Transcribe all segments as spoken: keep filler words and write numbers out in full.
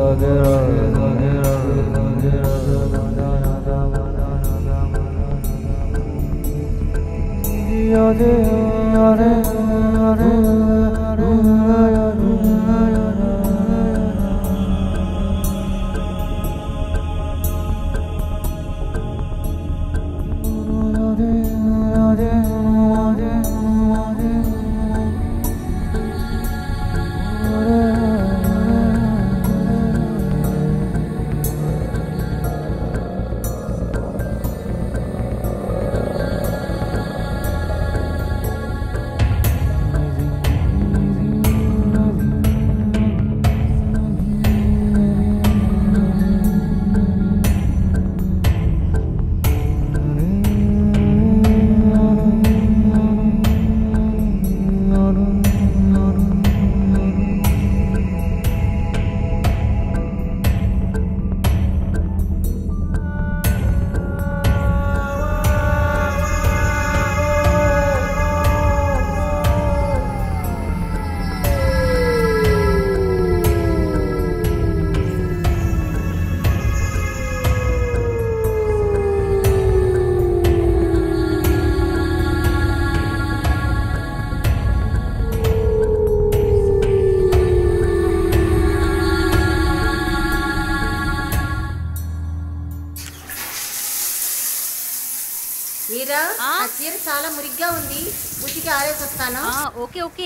చీర చాలా మురిగ్గా ఉంది, ఉతికి ఆరేసి వస్తాను. Okay okay.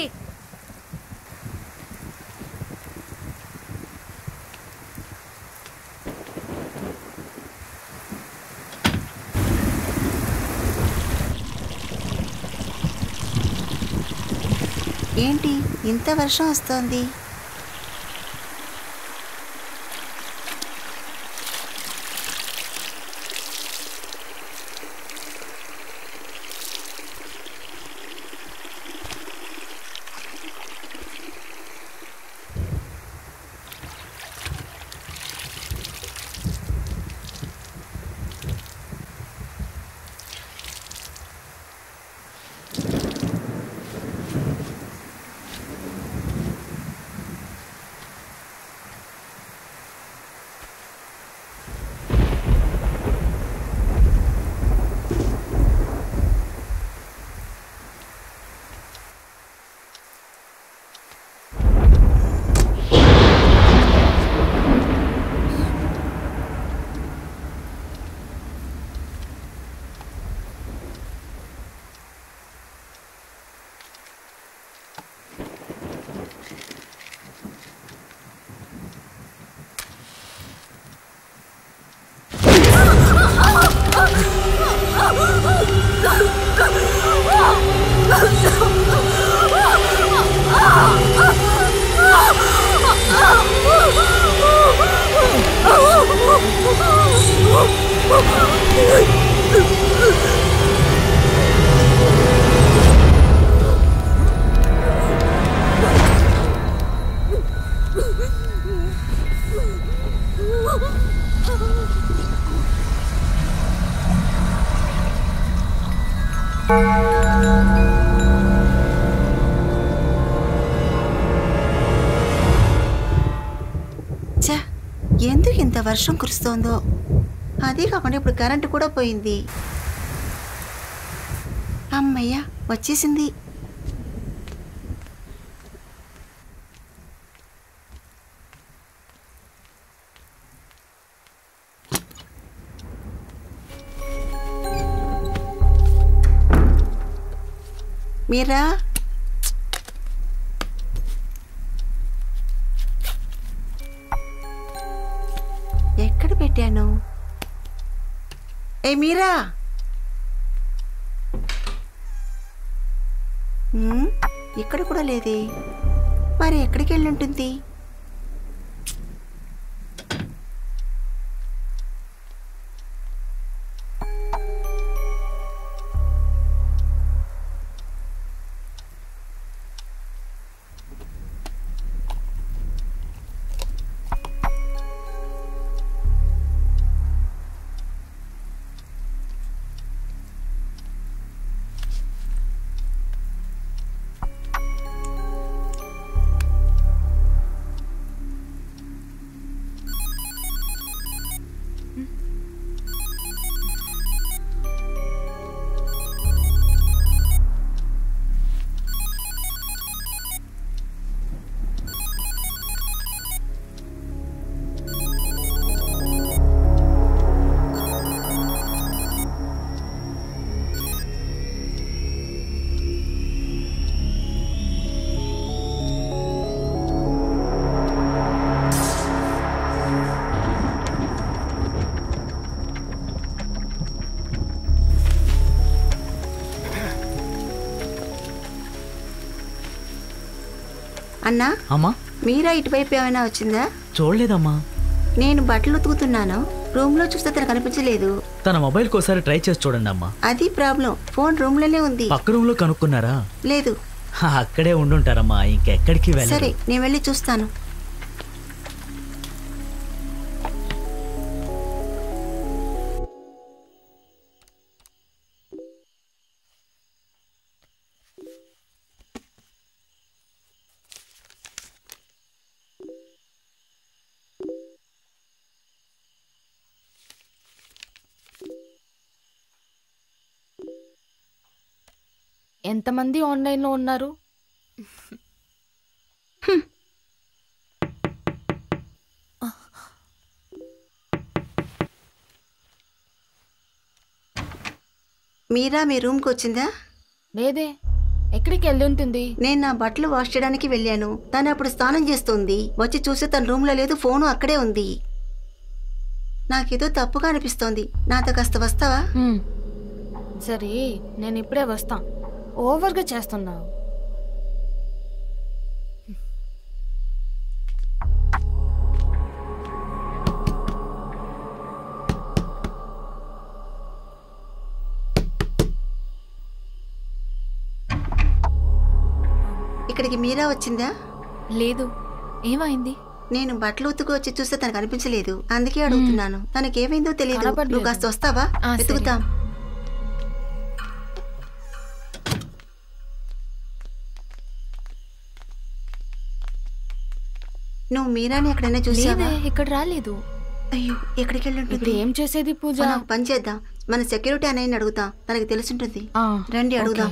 ఏంటి ఇంత వర్షం వస్తోంది? చా, ఎందుకు ఇంత వర్షం కురుస్తోందో? అదే కాకుండా ఇప్పుడు కరెంటు కూడా పోయింది. అమ్మయ్య, వచ్చేసింది. మీరా, ఎక్కడ పెట్టాను? ఏ మీరా, ఇక్కడ కూడా లేదే. మరి ఎక్కడికి వెళ్ళి ఉంటుంది? అన్నా అమ్మా మీరా ఇటువైపు ఏమైనా వచ్చిందా? చూడలేదమ్మా. నేను బట్టలు ఉతుకుతున్నాను, రూమ్ లో చూస్తే తను కనిపించలేదు. తన మొబైల్ కోసారి ట్రై చేసి చూడండి అమ్మా. అది ప్రాబ్లం, ఫోన్ రూమ్ లోనే ఉంది. పక్క రూమ్ లో కనుక్కున్నారా? లేదు. అక్కడే ఉండుంటారమ్మా, ఇంకెక్కడికి వెళ్ళి. సరే నేను వెళ్ళి చూస్తాను. ఎంతమంది ఆన్లైన్లో ఉన్నారు? మీరా మీ రూమ్కి వచ్చిందా? లేదే, ఎక్కడికి వెళ్ళి ఉంటుంది? నేను నా బట్టలు వాష్ చేయడానికి వెళ్ళాను, తను అప్పుడు స్నానం చేస్తుంది. వచ్చి చూస్తే తన రూమ్లో లేదు, ఫోను అక్కడే ఉంది. నాకేదో తప్పుగా అనిపిస్తోంది, నాతో కాస్త వస్తావా? సరే నేను ఇప్పుడే వస్తా. ఓవర్గా చేస్తున్నావు. ఇక్కడికి మీరా వచ్చిందా? లేదు. ఏమైంది? నేను బట్టలు ఉతుకు వచ్చి చూస్తే తనకు అనిపించలేదు, అందుకే అడుగుతున్నాను. తనకేమైందో తెలియదు, నువ్వు కాస్త వస్తావా? వెతుకుతాం. నువ్వు మీరాని ఎక్కడైనా చూసావా? ఇక్కడ రాలేదు. అయ్యో, ఎక్కడికి వెళ్ళి ఉంటుంది? ఏం చేసేది పూజ? మనం పని చేద్దాం, మన సెక్యూరిటీ అన్నయ్యని అడుగుతాం, తనకి తెలుసుంటుంది. రండి అడుగుదాం.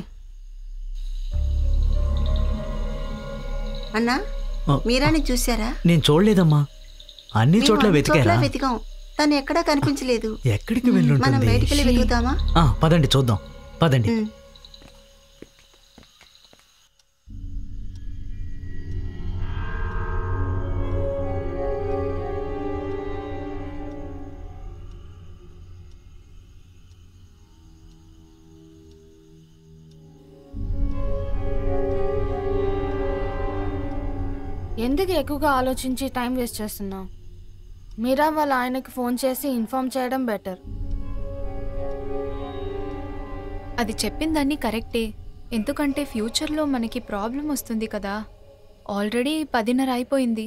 అన్నా, మీరాని చూసారా? నేను చూడలేదమ్మా, అన్ని చోట్ల వెతికారా? వెతికాం, తను ఎక్కడా కనిపించలేదు. ఎక్కడికి వెళ్ళి మనం బయటికి వెళ్ళి వెతుకుతామా? పదండి చూద్దాం, పదండి. ఎందుకు ఎక్కువగా ఆలోచించి టైం వేస్ట్ చేస్తున్నావు? మీరా వాళ్ళ ఆయనకి ఫోన్ చేసి ఇన్ఫార్మ్ చేయడం బెటర్. అది చెప్పిందన్నీ కరెక్టే, ఎందుకంటే ఫ్యూచర్లో మనకి ప్రాబ్లం వస్తుంది కదా. ఆల్రెడీ పదిన్నర అయిపోయింది.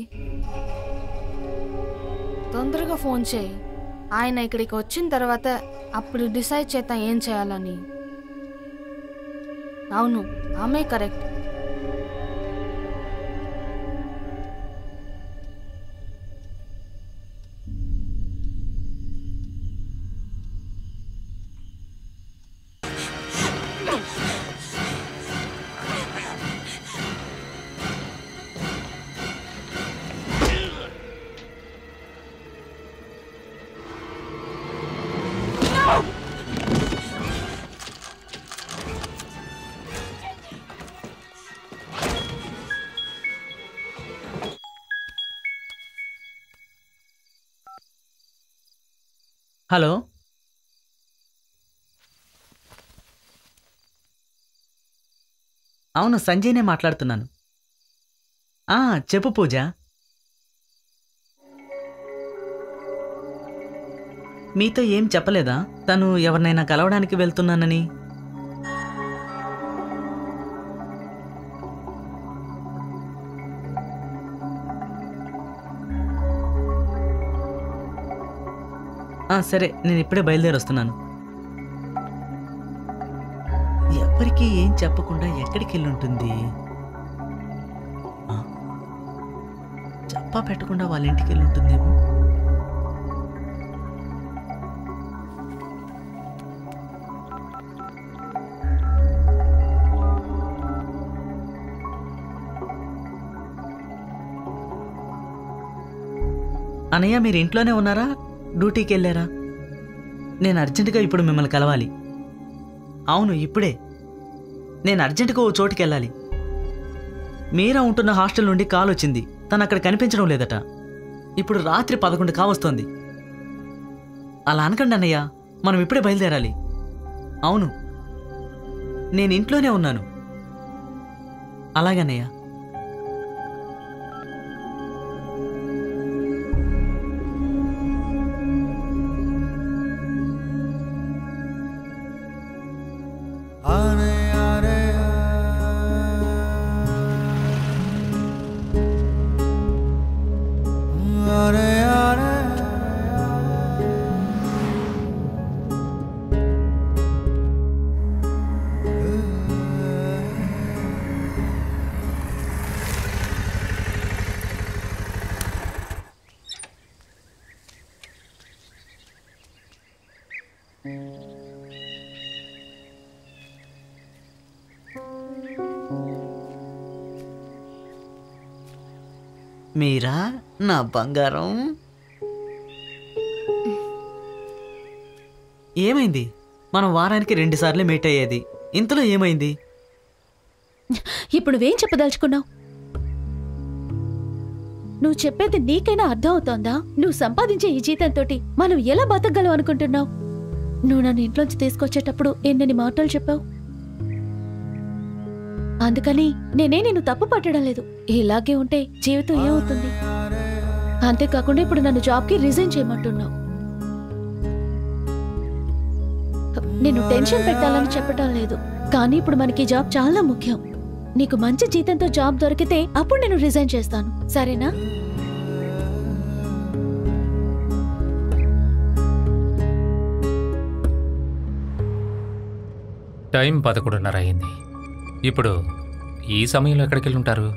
తొందరగా ఫోన్ చేయి. ఆయన ఇక్కడికి వచ్చిన తర్వాత అప్పుడు డిసైడ్ చేద్దాం ఏం చేయాలని. అవును, ఆమె కరెక్ట్. హలో, అవును సంజయ్నే మాట్లాడుతున్నాను. చెప్పు పూజ. మీతో ఏం చెప్పలేదా తను ఎవరినైనా కలవడానికి వెళ్తున్నానని? సరే, నేను ఇప్పుడే బయలుదేరి వస్తున్నాను. ఎవరికి ఏం చెప్పకుండా ఎక్కడికి వెళ్ళి ఉంటుంది? చెప్పా పెట్టకుండా వాళ్ళ ఇంటికి వెళ్ళి ఉంటుందేమో. అన్నయ్య, మీరు ఇంట్లోనే ఉన్నారా, డ్యూటీకి వెళ్ళారా? నేను అర్జెంటుగా ఇప్పుడు మిమ్మల్ని కలవాలి. అవును, ఇప్పుడే. నేను అర్జెంటుగా ఓ చోటుకి వెళ్ళాలి. మీరా ఉంటున్న హాస్టల్ నుండి కాల్ వచ్చింది, తను అక్కడ కనిపించడం లేదట. ఇప్పుడు రాత్రి పదకొండు కావస్తోంది. అలా అనకండి అన్నయ్య, మనం ఇప్పుడే బయలుదేరాలి. అవును, నేను ఇంట్లోనే ఉన్నాను. అలాగన్నయ్య. మీరా నా బంగారం. ఏమైంది? మనం వారానికి రెండు సార్లు మీట్ అయ్యేది, ఇంతలో ఏమైంది? ఇప్పుడు నువ్వేం చెప్పదలుచుకున్నావు? నువ్వు చెప్పేది నీకైనా అర్థం అవుతోందా? నువ్వు సంపాదించే ఈ జీతంతో మనం ఎలా బతకగలం అనుకుంటున్నావు? నువ్వు నన్ను ఇంట్లోంచి తీసుకొచ్చేటప్పుడు ఎన్నెన్ని మాటలు చెప్పావు. అందుకని నేనే నిన్ను తప్పు పట్టడం లేదు. ఇలాగే ఉంటే జీవితం ఏమవుతుంది? అంతేకాకుండా ఇప్పుడు నన్ను జాబ్కి రిజైన్ చేయమంటున్నావు. నేను టెన్షన్ పెట్టాలని చెప్పటం లేదు, కానీ ఇప్పుడు మనకి జాబ్ చాలా ముఖ్యం. నీకు మంచి జీతంతో జాబ్ దొరికితే అప్పుడు నేను రిజైన్ చేస్తాను, సరేనా? టైం పదకొండున్నర అయింది. ఇప్పుడు ఈ సమయంలో ఎక్కడికి వెళ్ళి ఉంటారు?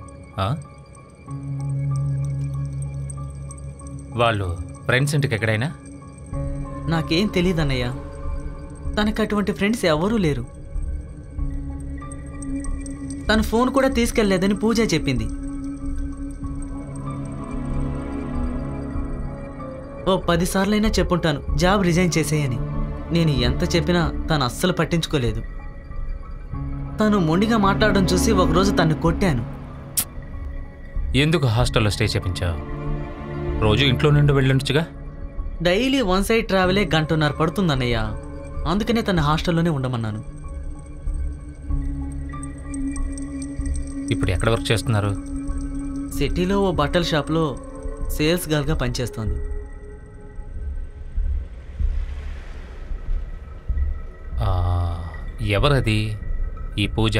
వాళ్ళు ఫ్రెండ్స్ ఇంటికి ఎక్కడైనా? నాకేం తెలియదు అన్నయ్య, తనకు అటువంటి ఫ్రెండ్స్ ఎవరూ లేరు. తన ఫోన్ కూడా తీసుకెళ్లేదని పూజ చెప్పింది. ఓ పదిసార్లైనా చెప్పుంటాను జాబ్ రిజైన్ చేసేయని. నేను ఎంత చెప్పినా తను అస్సలు పట్టించుకోలేదు. తను మొండిగా మాట్లాడడం చూసి ఒకరోజు తను కొట్టాను. ఎందుకు హాస్టల్లో స్టే చేయించావు? రోజు ఇంట్లో నుండి వెళ్ళొచ్చుగా. డైలీ వన్ సైడ్ ట్రావెలే గంటన్నర పడుతుందన్నయ్య, అందుకనే తన హాస్టల్లోనే ఉండమన్నాను. ఇప్పుడు ఎక్కడ వర్క్ చేస్తున్నారు? సిటీలో ఓ బట్టల షాప్లో సేల్స్ గర్ల్గా పనిచేస్తోంది. ఎవరది ఈ పూజ?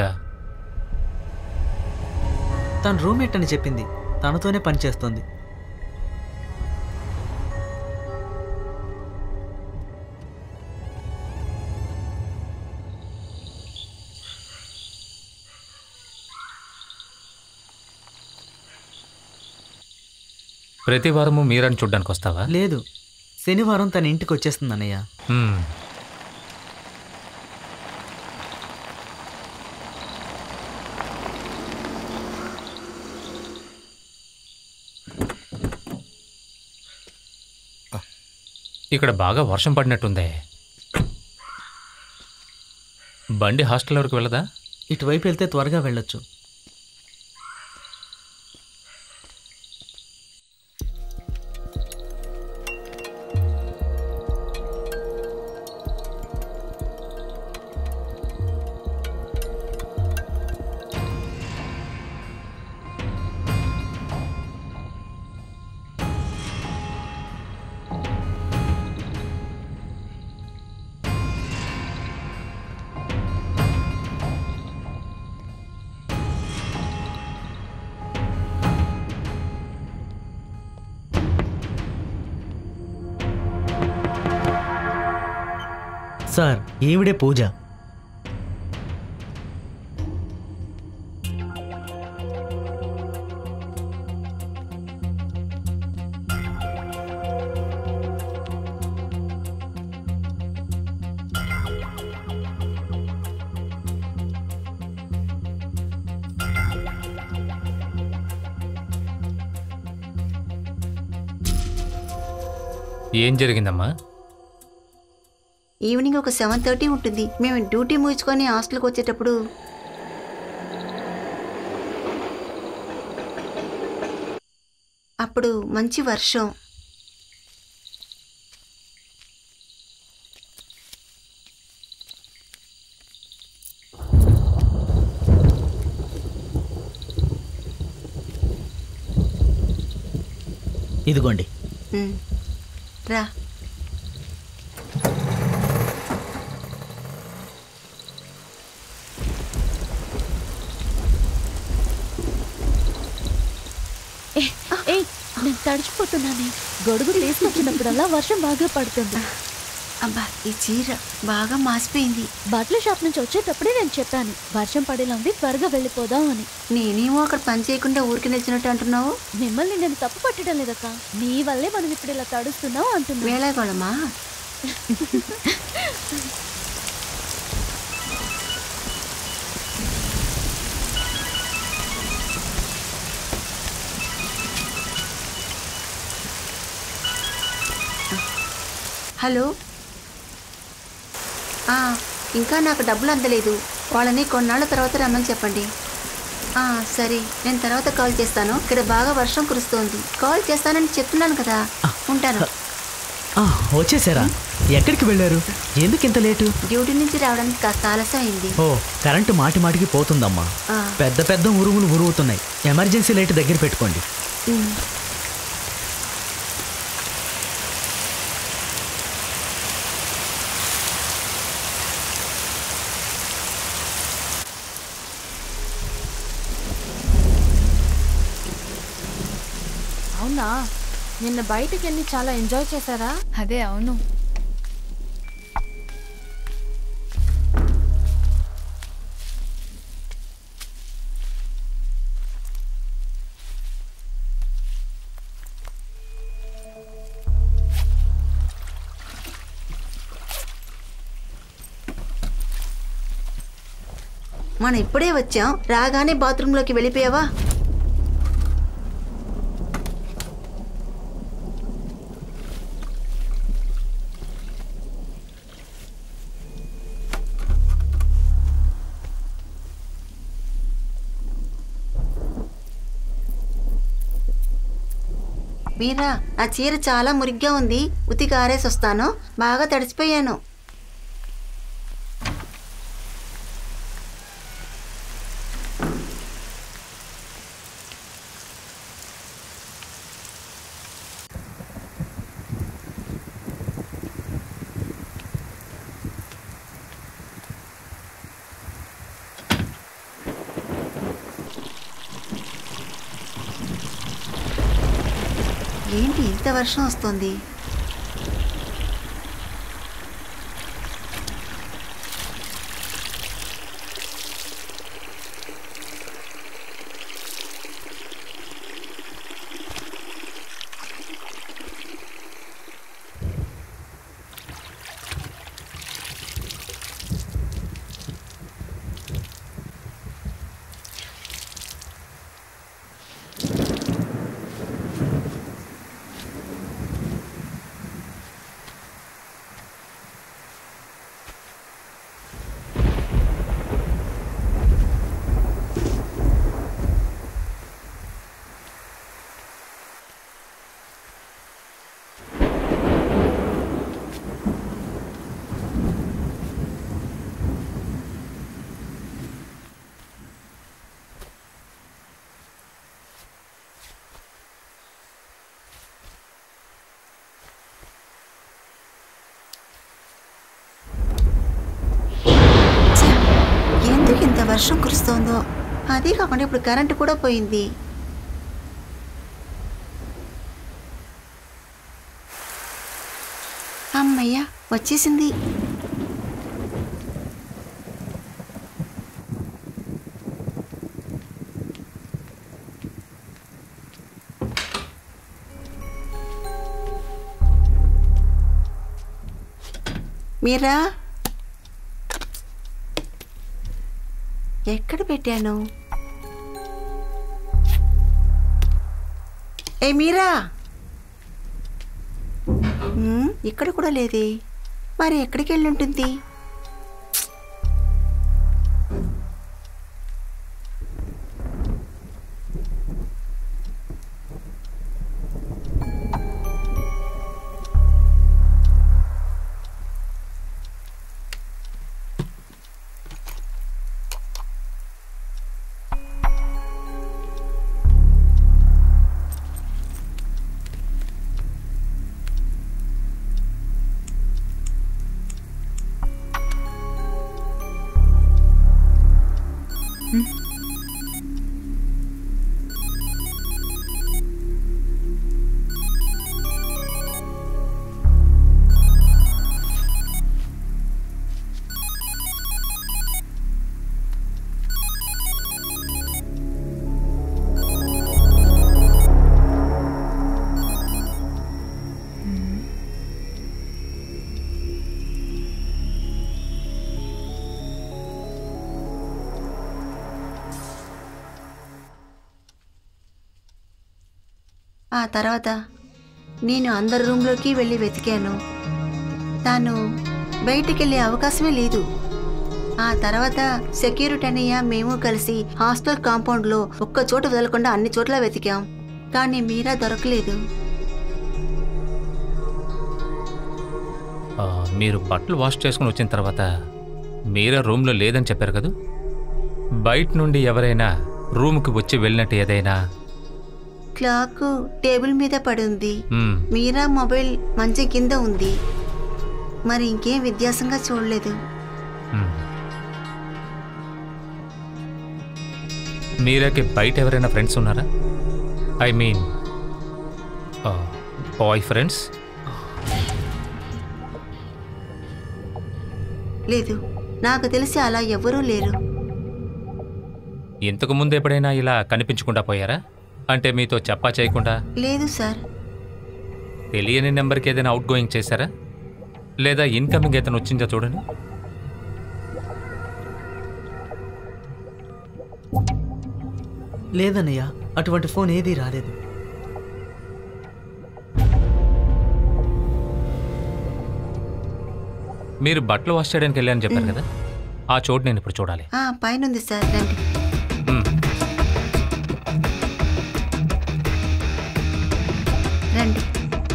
తన రూమ్మేట్ అని చెప్పింది, తనతోనే పనిచేస్తోంది. ప్రతి వారము మీరని చూడ్డానికి వస్తావా? లేదు, శనివారం తన ఇంటికి వచ్చేస్తుంది అన్నయ్య. ఇక్కడ బాగా వర్షం పడినట్టుందే. బండి హాస్టల్ వరకు వెళ్ళదా? ఇటువైపు వెళ్తే త్వరగా వెళ్ళొచ్చు. సార్, ఈవిడే పూజ. ఏం జరిగిందమ్మా? ఈవినింగ్ ఒక సెవెన్ థర్టీ ఉంటుంది. మేము డ్యూటీ ముగించుకొని హాస్టల్కి వచ్చేటప్పుడు అప్పుడు మంచి వర్షం. ఇదిగోండి. రా. నేను తడిచిపోతున్నానే. గొడుగు తీసుకొచ్చినప్పుడల్లా వర్షం బాగా పడుతుంది. అబ్బా, ఈ చీర బాగా మాసిపోయింది. బట్టల షాప్ నుంచి వచ్చేటప్పుడే నేను చెప్పాను వర్షం పడేలా ఉంది, త్వరగా వెళ్ళిపోదాం అని. నేనేమో అక్కడ పని చేయకుండా ఊరికి నిలిచినట్టు అంటున్నావు. మిమ్మల్ని నేను తప్పు పట్టడం లేదక్క, నీ వల్లే మనం ఇప్పుడు ఇలా తడుస్తున్నావు అంటున్నా. వేళాకోళమా? హలో, ఇంకా నాకు డబ్బులు అందలేదు. వాళ్ళని కొన్నాళ్ళ తర్వాత రమ్మని చెప్పండి. సరే, నేను తర్వాత కాల్ చేస్తాను. ఇక్కడ బాగా వర్షం కురుస్తోంది. కాల్ చేస్తానని చెప్తున్నాను కదా. ఉంటాను. వచ్చేసారా? ఎక్కడికి వెళ్ళారు? ఎందుకు ఇంత లేటు? డ్యూటీ నుంచి రావడానికి కాస్త ఆలస్యం అయింది. ఓ, కరెంటు మాటి మాటికి పోతుందమ్మా. పెద్ద పెద్ద ఉరుములు ఉరుగుతున్నాయి. ఎమర్జెన్సీ లైట్ దగ్గర పెట్టుకోండి. అవునా, నిన్న బయటకు వెళ్ళి చాలా ఎంజాయ్ చేశారా? అదే, అవును. మనం ఇప్పుడే వచ్చాం, రాగానే బాత్రూంలోకి వెళ్ళిపోయావా? మీరా, నా చీర చాలా మురిగ్గా ఉంది. ఉతికి ఆరేసి వస్తాను. బాగా తడిసిపోయాను. ఏంటి ఇంత వర్షం వస్తుంది? ఎందుకు ఇంత వర్షం కురుస్తోందో? అదే కాకుండా ఇప్పుడు కరెంటు కూడా పోయింది. అమ్మయ్య, వచ్చేసింది. మీరా, ఎక్కడ పెట్టాను? ఏ మీరా, ఇక్కడ కూడా లేదే. మరి ఎక్కడికి వెళ్ళి ఉంటుంది? ఆ తర్వాత నేను అందరి రూమ్లోకి వెళ్ళి వెతికాను. తాను బయటికి వెళ్ళే అవకాశమే లేదు. ఆ తర్వాత సెక్యూరిటీ అన్నయ్య మేము కలిసి హాస్టల్ కాంపౌండ్లో ఒక్క చోట వదలకుండా అన్ని చోట్ల వెతికాం, కానీ మీరా దొరకలేదు. మీరు బట్టలు వాష్ చేసుకుని వచ్చిన తర్వాత మీరా రూమ్లో లేదని చెప్పారు కదా, బయట నుండి ఎవరైనా రూమ్కి వచ్చి వెళ్ళినట్టు ఏదైనా? క్లాక్ టేబుల్ మీద పడుంది, మీరా మొబైల్ మంచం కింద ఉంది, మరి ఇంకేం వ్యత్యాసంగా చూడలేదు. మీరాకి బయట ఎవరైనా ఫ్రెండ్స్ ఉన్నారా? I mean boyfriends? లేదు, నాకు తెలిసి అలా ఎవరూ లేరు. ఇంతకు ముందు ఎప్పుడైనా ఇలా కనిపించకుండా పోయారా? అంటే మీతో చెప్పా చేయకుండా? లేదు సార్. తెలియని నెంబర్కి ఏదైనా అవుట్ గోయింగ్ చేశారా? లేదా ఇన్కమింగ్ ఏదైనా వచ్చిందో చూడండి. లేదన్నయ్య, అటువంటి ఫోన్ ఏదీ రాలేదు. మీరు బట్టలు వాష్ చేయడానికి వెళ్ళారని చెప్పారు కదా, ఆ చోటు నేను ఇప్పుడు చూడాలి. పైన ఉంది సార్, రండి. రండి.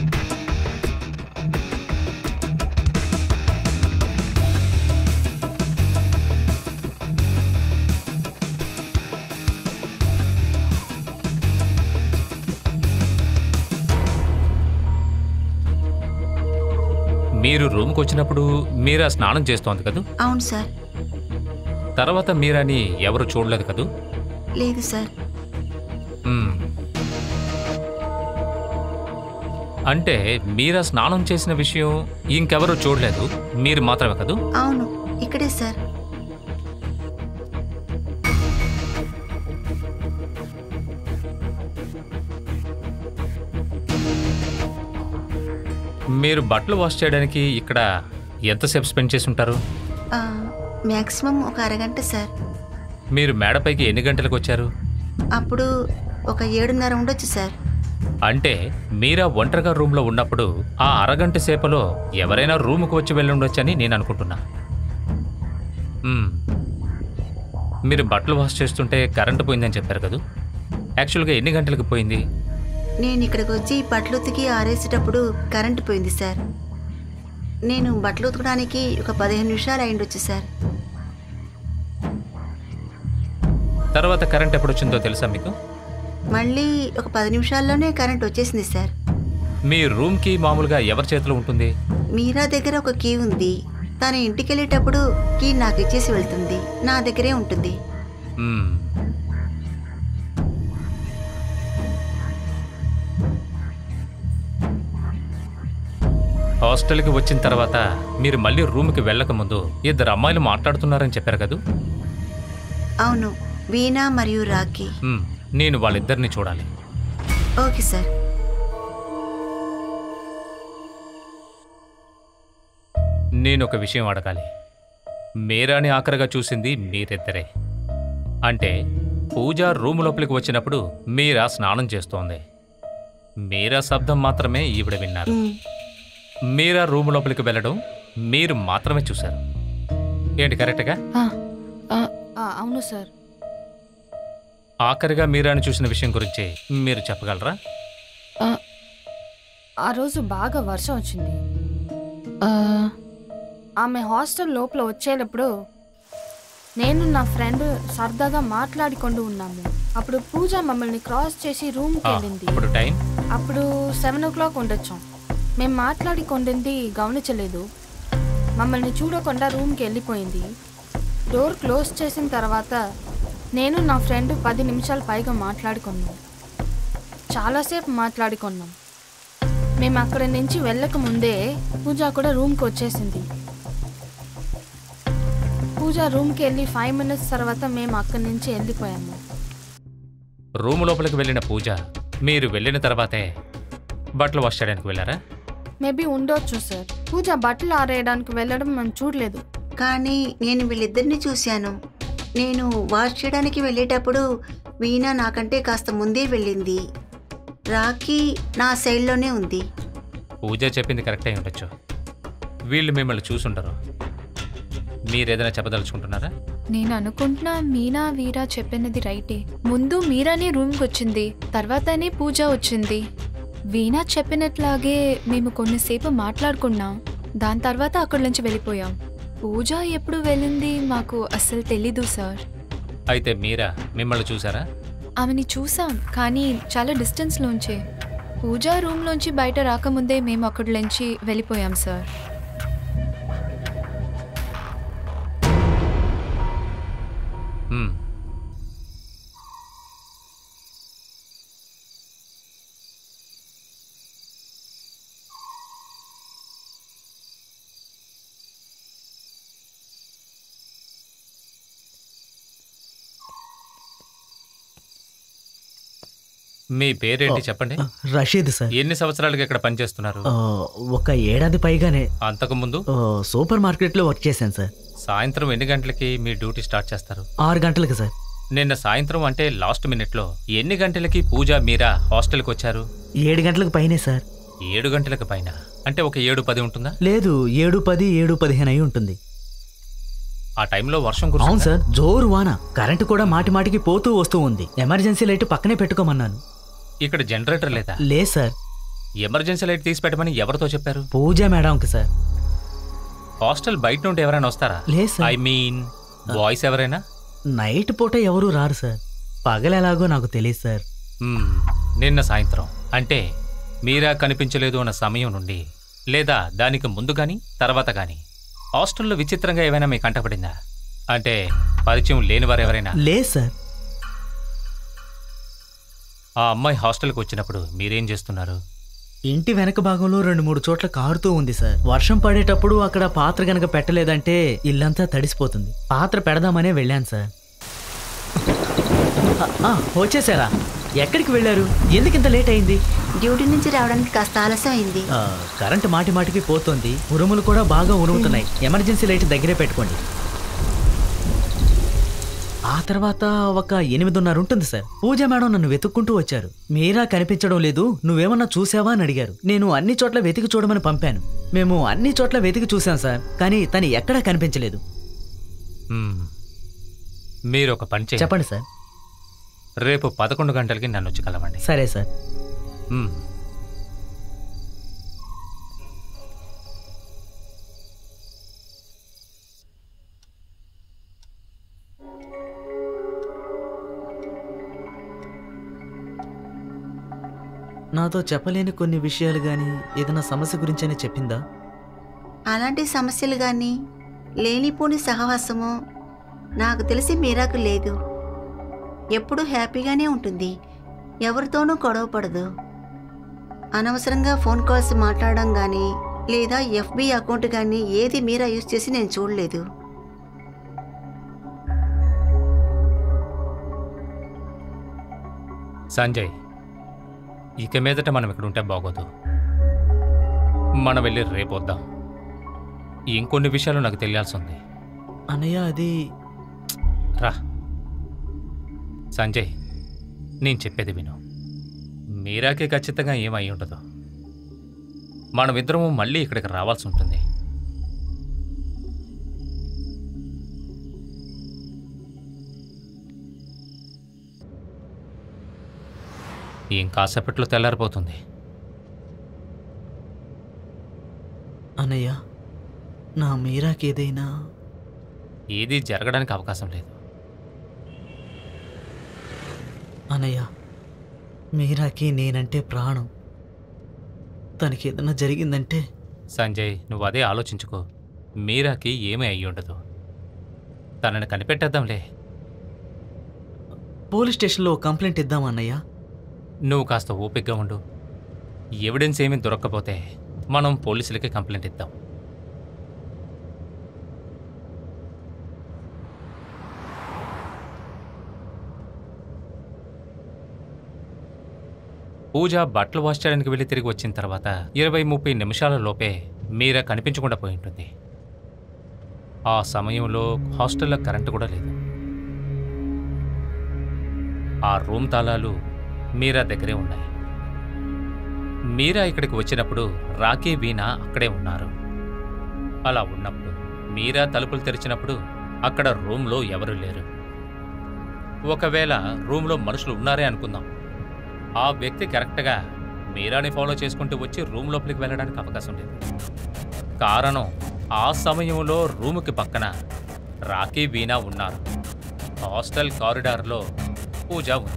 మీరు రూమ్కి వచ్చినప్పుడు మీరా స్నానం చేస్తోంది కదా? అవును సార్. తర్వాత మీరాని ఎవరు చూడలేదు కదా? లేదు సార్. అంటే మీరా స్నానం చేసిన విషయం ఇంకెవరు చూడలేదు, మీరు మాత్రమే కదా? అవును, ఇక్కడే సార్. మీరు బట్టలు వాష్ చేయడానికి ఇక్కడ ఎంతసేపు స్పెండ్ చేసి ఉంటారు? మ్యాక్సిమం ఒక అరగంట సార్. మీరు మేడపైకి ఎన్ని గంటలకు వచ్చారు? అప్పుడు ఒక ఏడున్నర ఉండొచ్చు సార్. అంటే మీరా ఒంటరిగా రూమ్లో ఉన్నప్పుడు ఆ అరగంట సేపలో ఎవరైనా రూమ్కి వచ్చి వెళ్ళి ఉండొచ్చని నేను అనుకుంటున్నా. మీరు బట్టలు వాష్ చేస్తుంటే కరెంటు పోయిందని చెప్పారు కదా, యాక్చువల్గా ఎన్ని గంటలకు పోయింది? నేను ఇక్కడికి వచ్చి బట్టలు ఉతికి ఆరేసేటప్పుడు కరెంటు పోయింది సార్. నేను బట్టలు ఉతకడానికి ఒక పదిహేను నిమిషాలు అయిండొచ్చు సార్. తర్వాత కరెంట్ ఎప్పుడు వచ్చిందో తెలుసా మీకు? మళ్ళీ ఒక పది నిమిషాల్లోనే కరెంట్ వచ్చేసింది సార్. మీ రూమ్కి మామూలుగా ఎవరి చేతిలో ఉంటుంది? మీరా దగ్గర ఒక కీ ఉంది. తను ఇంటికి వెళ్ళేటప్పుడు కీ నాకు ఇచ్చేసి వెళ్తుంది, నా దగ్గరే ఉంటుంది. హాస్టల్కి వచ్చిన తర్వాత మీరు మళ్ళీ రూమ్కి వెళ్ళక ముందు ఇద్దరు అమ్మాయిలు మాట్లాడుతున్నారని చెప్పారు కదా? అవును, వీణా మరియు రాఖీ. నేను వాళ్ళిద్దరిని చూడాలి. Okay sir. నేను ఒక విషయం అడగాలి. మీరాని ఆఖరిగా చూసింది మీరిద్దరే. అంటే పూజ రూమ్ లోపలికి వచ్చినప్పుడు మీరా స్నానం చేస్తోంది. మీరా శబ్దం మాత్రమే ఈవిడ విన్నారు. మీరా రూమ్ లోపలికి వెళ్ళడం మీరు మాత్రమే చూశారు. ఏంటి కరెక్ట్గా? అవును సార్. ఆఖరిగా మీరాని చూసిన విషయం గురించి మీరు చెప్పగలరా? ఆ రోజు బాగా వర్షం వచ్చింది. ఆమె హాస్టల్ లోపల వచ్చేటప్పుడు నేను నా ఫ్రెండ్ సరదాగా మాట్లాడుకుంటూ ఉన్నాము. అప్పుడు పూజ మమ్మల్ని క్రాస్ చేసి రూమ్కి వెళ్ళింది. అప్పుడు టైం అప్పుడు సెవెన్ ఓ క్లాక్ ఉండొచ్చు. మేము మాట్లాడుకుంటుంది గమనించలేదు. మమ్మల్ని చూడకుండా రూమ్కి వెళ్ళిపోయింది. డోర్ క్లోజ్ చేసిన తర్వాత నేను నా ఫ్రెండ్ పది నిమిషాలు పైగా మాట్లాడుకున్నాం. చాలాసేపు మాట్లాడుకున్నాం. మేము అక్కడి నుంచి వెళ్ళక ముందే పూజ కూడా రూమ్కి వచ్చేసింది. పూజ రూమ్కి వెళ్ళి ఫైవ్ మినిట్స్ తర్వాత మేము అక్కడి నుంచి వెళ్ళిపోయాము. రూమ్ లోపలికి వెళ్ళిన పూజ మీరు వెళ్ళిన తర్వాతే బట్టలు వాష్ చేయడానికి వెళ్ళారా? మేబీ ఉండొచ్చు సార్. పూజ బట్టలు ఆరేయడానికి వెళ్ళడం మనం చూడలేదు. కానీ నేను వీళ్ళిద్దరిని చూశాను. నేను వాష్ చేయడానికి వెళ్ళేటప్పుడు వీణా నాకంటే కాస్త ముందే వెళ్ళింది. రాఖీ నా సైడ్లోనే ఉంది. పూజ చెప్పింది కరెక్ట్ అయి ఉండొచ్చు. వీళ్ళు మిమ్మల్ని చూసుండరు. మీరేదైనా చెప్పదలుచుకుంటున్నారా? నేను అనుకుంటున్నా మీనా వీరా చెప్పినది రైటే. ముందు మీరానే రూమ్కి వచ్చింది, తర్వాతనే పూజ వచ్చింది. వీణా చెప్పినట్లాగే మేము కొన్నిసేపు మాట్లాడుకున్నాం, దాని తర్వాత అక్కడి నుంచి వెళ్ళిపోయాం. పూజ ఎప్పుడు వెళ్ళింది మాకు అస్సలు తెలీదు సార్. అయితే మీరా మిమ్మల్ని చూసారా? ఆమెని చూసాం, కానీ చాలా డిస్టెన్స్లోంచే. పూజ రూమ్లోంచి బయట రాకముందే మేము అక్కడి నుంచి వెళ్ళిపోయాం సార్. మ్మ్. మీ పేరేంటి చెప్పండి? రషీద్ సార్. ఎన్ని సంవత్సరాలుగా ఇక్కడ పనిచేస్తున్నారు? ఆ, ఒక ఏడాది పైగానే. అంతకు ముందు ఆ, సూపర్ మార్కెట్లో వర్క్ చేశాను సార్. సాయంత్రం ఎన్ని గంటలకి మీ డ్యూటీ స్టార్ట్ చేస్తారు? ఆరు గంటలకు సార్. నిన్న సాయంత్రం అంటే లాస్ట్ మినిట్లో ఎన్ని గంటలకి పూజ మీరా హాస్టల్కి వచ్చారు? ఏడు గంటలకు పైనే సార్. ఏడు గంటలకు పైన అంటే ఒక ఏడు పది ఉంటుందా? లేదు, ఏడు పది ఏడు పదిహేను అయి ఉంటుంది. ఆ టైంలో వర్షం అవును కురుస్తుందా? సార్, జోరు వాన. కరెంటు కూడా మాటి మాటికి పోతూ వస్తూ ఉంది. ఎమర్జెన్సీ లైట్ పక్కనే పెట్టుకోమన్నాను. ఇక్కడ జనరేటర్ లేదా? లేదు సార్. ఎమర్జెన్సీ లైట్ తీసి పెట్టమని ఎవరితో చెప్పారు? పూజ మేడంకి సార్. హాస్టల్ బయట నుండి ఎవరైనా వస్తారా? లేదు సార్. ఐ మీన్ బాయ్స్ ఎవరైనా? నైట్ పూట ఎవరూ రారు సార్. పగలెలాగో నాకు తెలియదు సార్. మ్మ్. నిన్న సాయంత్రం అంటే మీరా కనిపించలేదు అన్న సమయం నుండి లేదా దానికి ముందు కానీ తర్వాత కానీ హాస్టల్లో విచిత్రంగా ఏమైనా మీకు కంటపడిందా? అంటే పరిచయం లేని వారు ఎవరైనా? లేదు సార్. ఆ అమ్మాయి హాస్టల్కి వచ్చినప్పుడు మీరేం చేస్తున్నారు? ఇంటి వెనక భాగంలో రెండు మూడు చోట్ల కారుతూ ఉంది సార్. వర్షం పడేటప్పుడు అక్కడ పాత్ర గనక పెట్టలేదంటే ఇల్లంతా తడిసిపోతుంది. పాత్ర పెడదామనే వెళ్ళాను సార్. ఆ, వచ్చేసారా? ఎక్కడికి వెళ్ళారు? ఎందుకు ఇంత లేట్ అయింది? డ్యూటీ నుంచి రావడానికి కాస్త ఆలస్యం అయింది. ఆ, కరెంటు మాటి మాటికి పోతుంది. ఉరుములు కూడా బాగా ఉరుముతున్నాయి. ఎమర్జెన్సీ లైట్ దగ్గరే పెట్టుకోండి. ఆ తర్వాత ఒక ఎనిమిదిన్నర ఉంటుంది సార్. పూజ మేడం నన్ను వెతుక్కుంటూ వచ్చారు. మీరా కనిపించడం లేదు, నువ్వేమన్నా చూసావా అని అడిగారు. నేను అన్ని చోట్ల వెతికి చూడమని పంపాను. మేము అన్ని చోట్ల వెతికి చూసాం సార్, కానీ తను ఎక్కడా కనిపించలేదు. మ్మ్. మీరు ఒక పని చేయండి. చెప్పండి సార్. రేపు పదకొండు గంటలకి నన్ను వచ్చి కలవండి. సరే సార్. మ్మ్. నాతో చెప్పలేని కొన్ని విషయాలు కానీ ఏదైనా సమస్య గురించైనా చెప్పిందా? అలాంటి సమస్యలు కానీ లేనిపోని సహవాసము నాకు తెలిసి మీరాకు లేదు. ఎప్పుడూ హ్యాపీగానే ఉంటుంది. ఎవరితోనూ గొడవ పడదు. అనవసరంగా ఫోన్ కాల్స్ మాట్లాడడం కానీ లేదా ఎఫ్బి అకౌంట్ కానీ ఏది మీరా యూజ్ చేసి నేను చూడలేదు. సంజయ్, ఇక మీదట మనం ఇక్కడ ఉంటే బాగోదు. మనం వెళ్ళి రేపు వద్దాం. ఇంకొన్ని విషయాలు నాకు తెలియాల్సి ఉంది. అన్నయ్య అది రా సంజయ్, నేను చెప్పేది విను. మీరాకే ఖచ్చితంగా ఏమై ఉండదు. మనమిద్దరము మళ్ళీ ఇక్కడికి రావాల్సి ఉంటుంది. ఇంకాసేపట్లో తెల్లారిపోతుంది. అన్నయ్య, నా మీరాకి ఏదైనా ఏది జరగడానికి అవకాశం లేదు. అన్నయ్య, మీరాకి నేనంటే ప్రాణం. తనకి ఏదైనా జరిగిందంటే? సంజయ్, నువ్వు అదే ఆలోచించుకో. మీరాకి ఏమీ అయ్యి ఉండదు. తనని కనిపెట్టేద్దాంలే. పోలీస్ స్టేషన్లో కంప్లైంట్ ఇద్దాం అన్నయ్య. నువ్వు కాస్త ఓపికగా ఉండు. ఎవిడెన్స్ ఏమీ దొరక్కపోతే మనం పోలీసులకి కంప్లైంట్ ఇద్దాం. పూజ బట్టలు వాష్ చేయడానికి వెళ్ళి తిరిగి వచ్చిన తర్వాత ఇరవై ముప్పై నిమిషాల లోపే మీరా కనిపించకుండా పోయి ఉంటుంది. ఆ సమయంలో హాస్టల్లో కరెంటు కూడా లేదు. ఆ రూమ్ తాళాలు మీరా దగ్గరే ఉన్నాయి. మీరా ఇక్కడికి వచ్చినప్పుడు రాకీ వీణ అక్కడే ఉన్నారు. అలా ఉన్నప్పుడు మీరా తలుపులు తెరిచినప్పుడు అక్కడ రూమ్లో ఎవరూ లేరు. ఒకవేళ రూమ్లో మనుషులు ఉన్నారే అనుకుందాం. ఆ వ్యక్తి కరెక్ట్గా మీరాని ఫాలో చేసుకుంటూ వచ్చి రూమ్ లోపలికి వెళ్ళడానికి అవకాశం లేదు. కారణం ఆ సమయంలో రూముకి పక్కన రాకీ వీణా ఉన్నారు. హాస్టల్ కారిడార్లో పూజ ఉంది.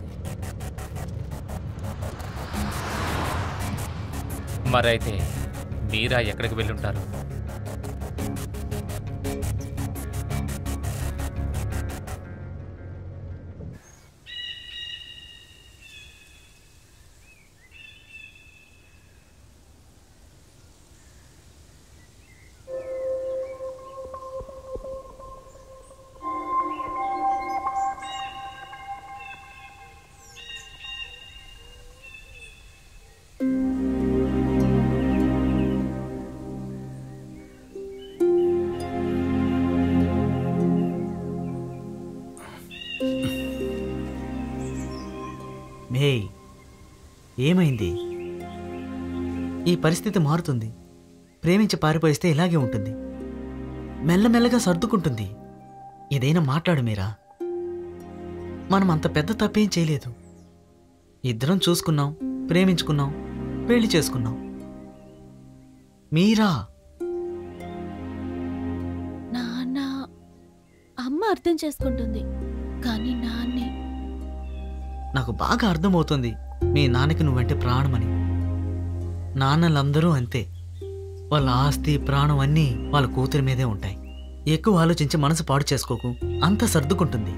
మరైతే మీరా ఎక్కడికి వెళ్ళుంటారు? మే ఏమైంది? ఈ పరిస్థితి మారుతుంది. ప్రేమించి పారిపోయిస్తే ఇలాగే ఉంటుంది. మెల్లమెల్లగా సర్దుకుంటుంది. ఏదైనా మాట్లాడు మీరా. మనం అంత పెద్ద తప్పేం చేయలేదు. ఇద్దరం చూసుకున్నాం, ప్రేమించుకున్నాం, పెళ్లి చేసుకున్నాం. మీరా నాన్న అమ్మ అర్థం చేసుకుంటుంది, కానీ నాన్నే. నాకు బాగా అర్థమవుతుంది మీ నాన్నకి నువ్వంటే ప్రాణమని. నాన్నలందరూ అంతే. వాళ్ళ ఆస్తి ప్రాణం అన్నీ వాళ్ళ కూతురి మీదే ఉంటాయి. ఎక్కువ ఆలోచించి మనసు పాడు చేసుకోకు, అంత సర్దుకుంటుంది.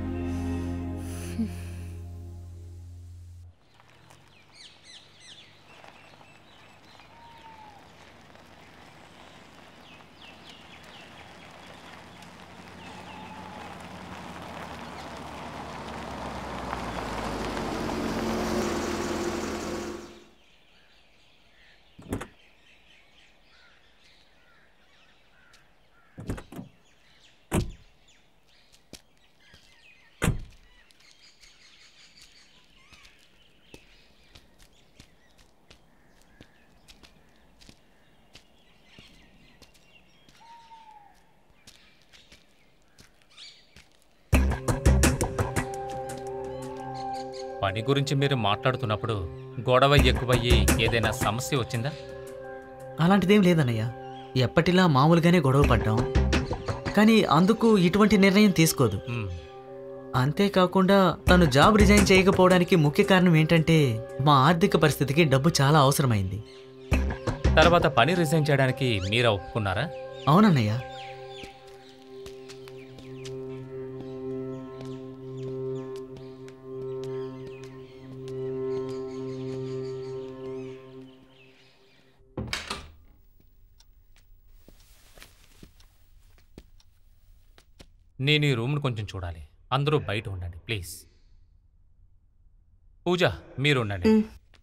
పని గురించి మీరు మాట్లాడుతున్నప్పుడు గొడవ ఎక్కువయ్యి ఏదైనా సమస్య వచ్చిందా? అలాంటిదేం లేదన్నయ్య. ఎప్పటిలా మామూలుగానే గొడవ పడ్డాం. కానీ అందుకు ఇటువంటి నిర్ణయం తీసుకోదు. అంతేకాకుండా తను జాబ్ రిజైన్ చేయకపోవడానికి ముఖ్య కారణం ఏంటంటే మా ఆర్థిక పరిస్థితికి డబ్బు చాలా అవసరమైంది. తర్వాత పని రిజైన్ చేయడానికి మీరా ఒప్పుకున్నారా? అవునన్నయ్య. నేను ఈ రూమ్ను కొంచెం చూడాలి. అందరూ బయట ఉండండి ప్లీజ్. పూజ మీరు ఉండండి.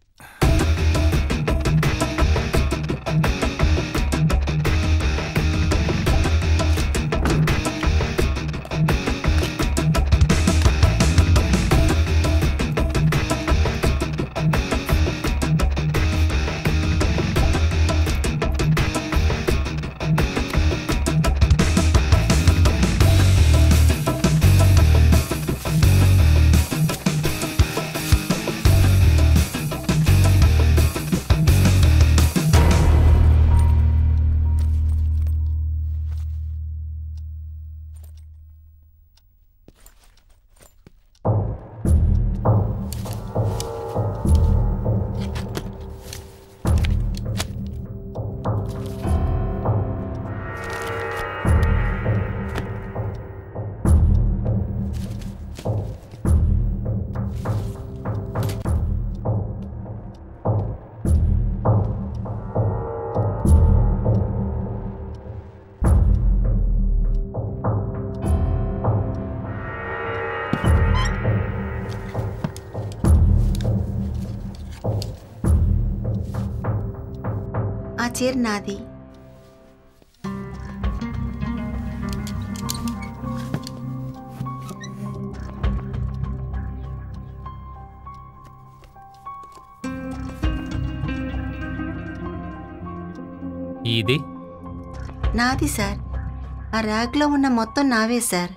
ఆ చీర నాది. ఇది నాది సార్. ఆ ర్యాక్లో ఉన్న మొత్తం నావే సార్.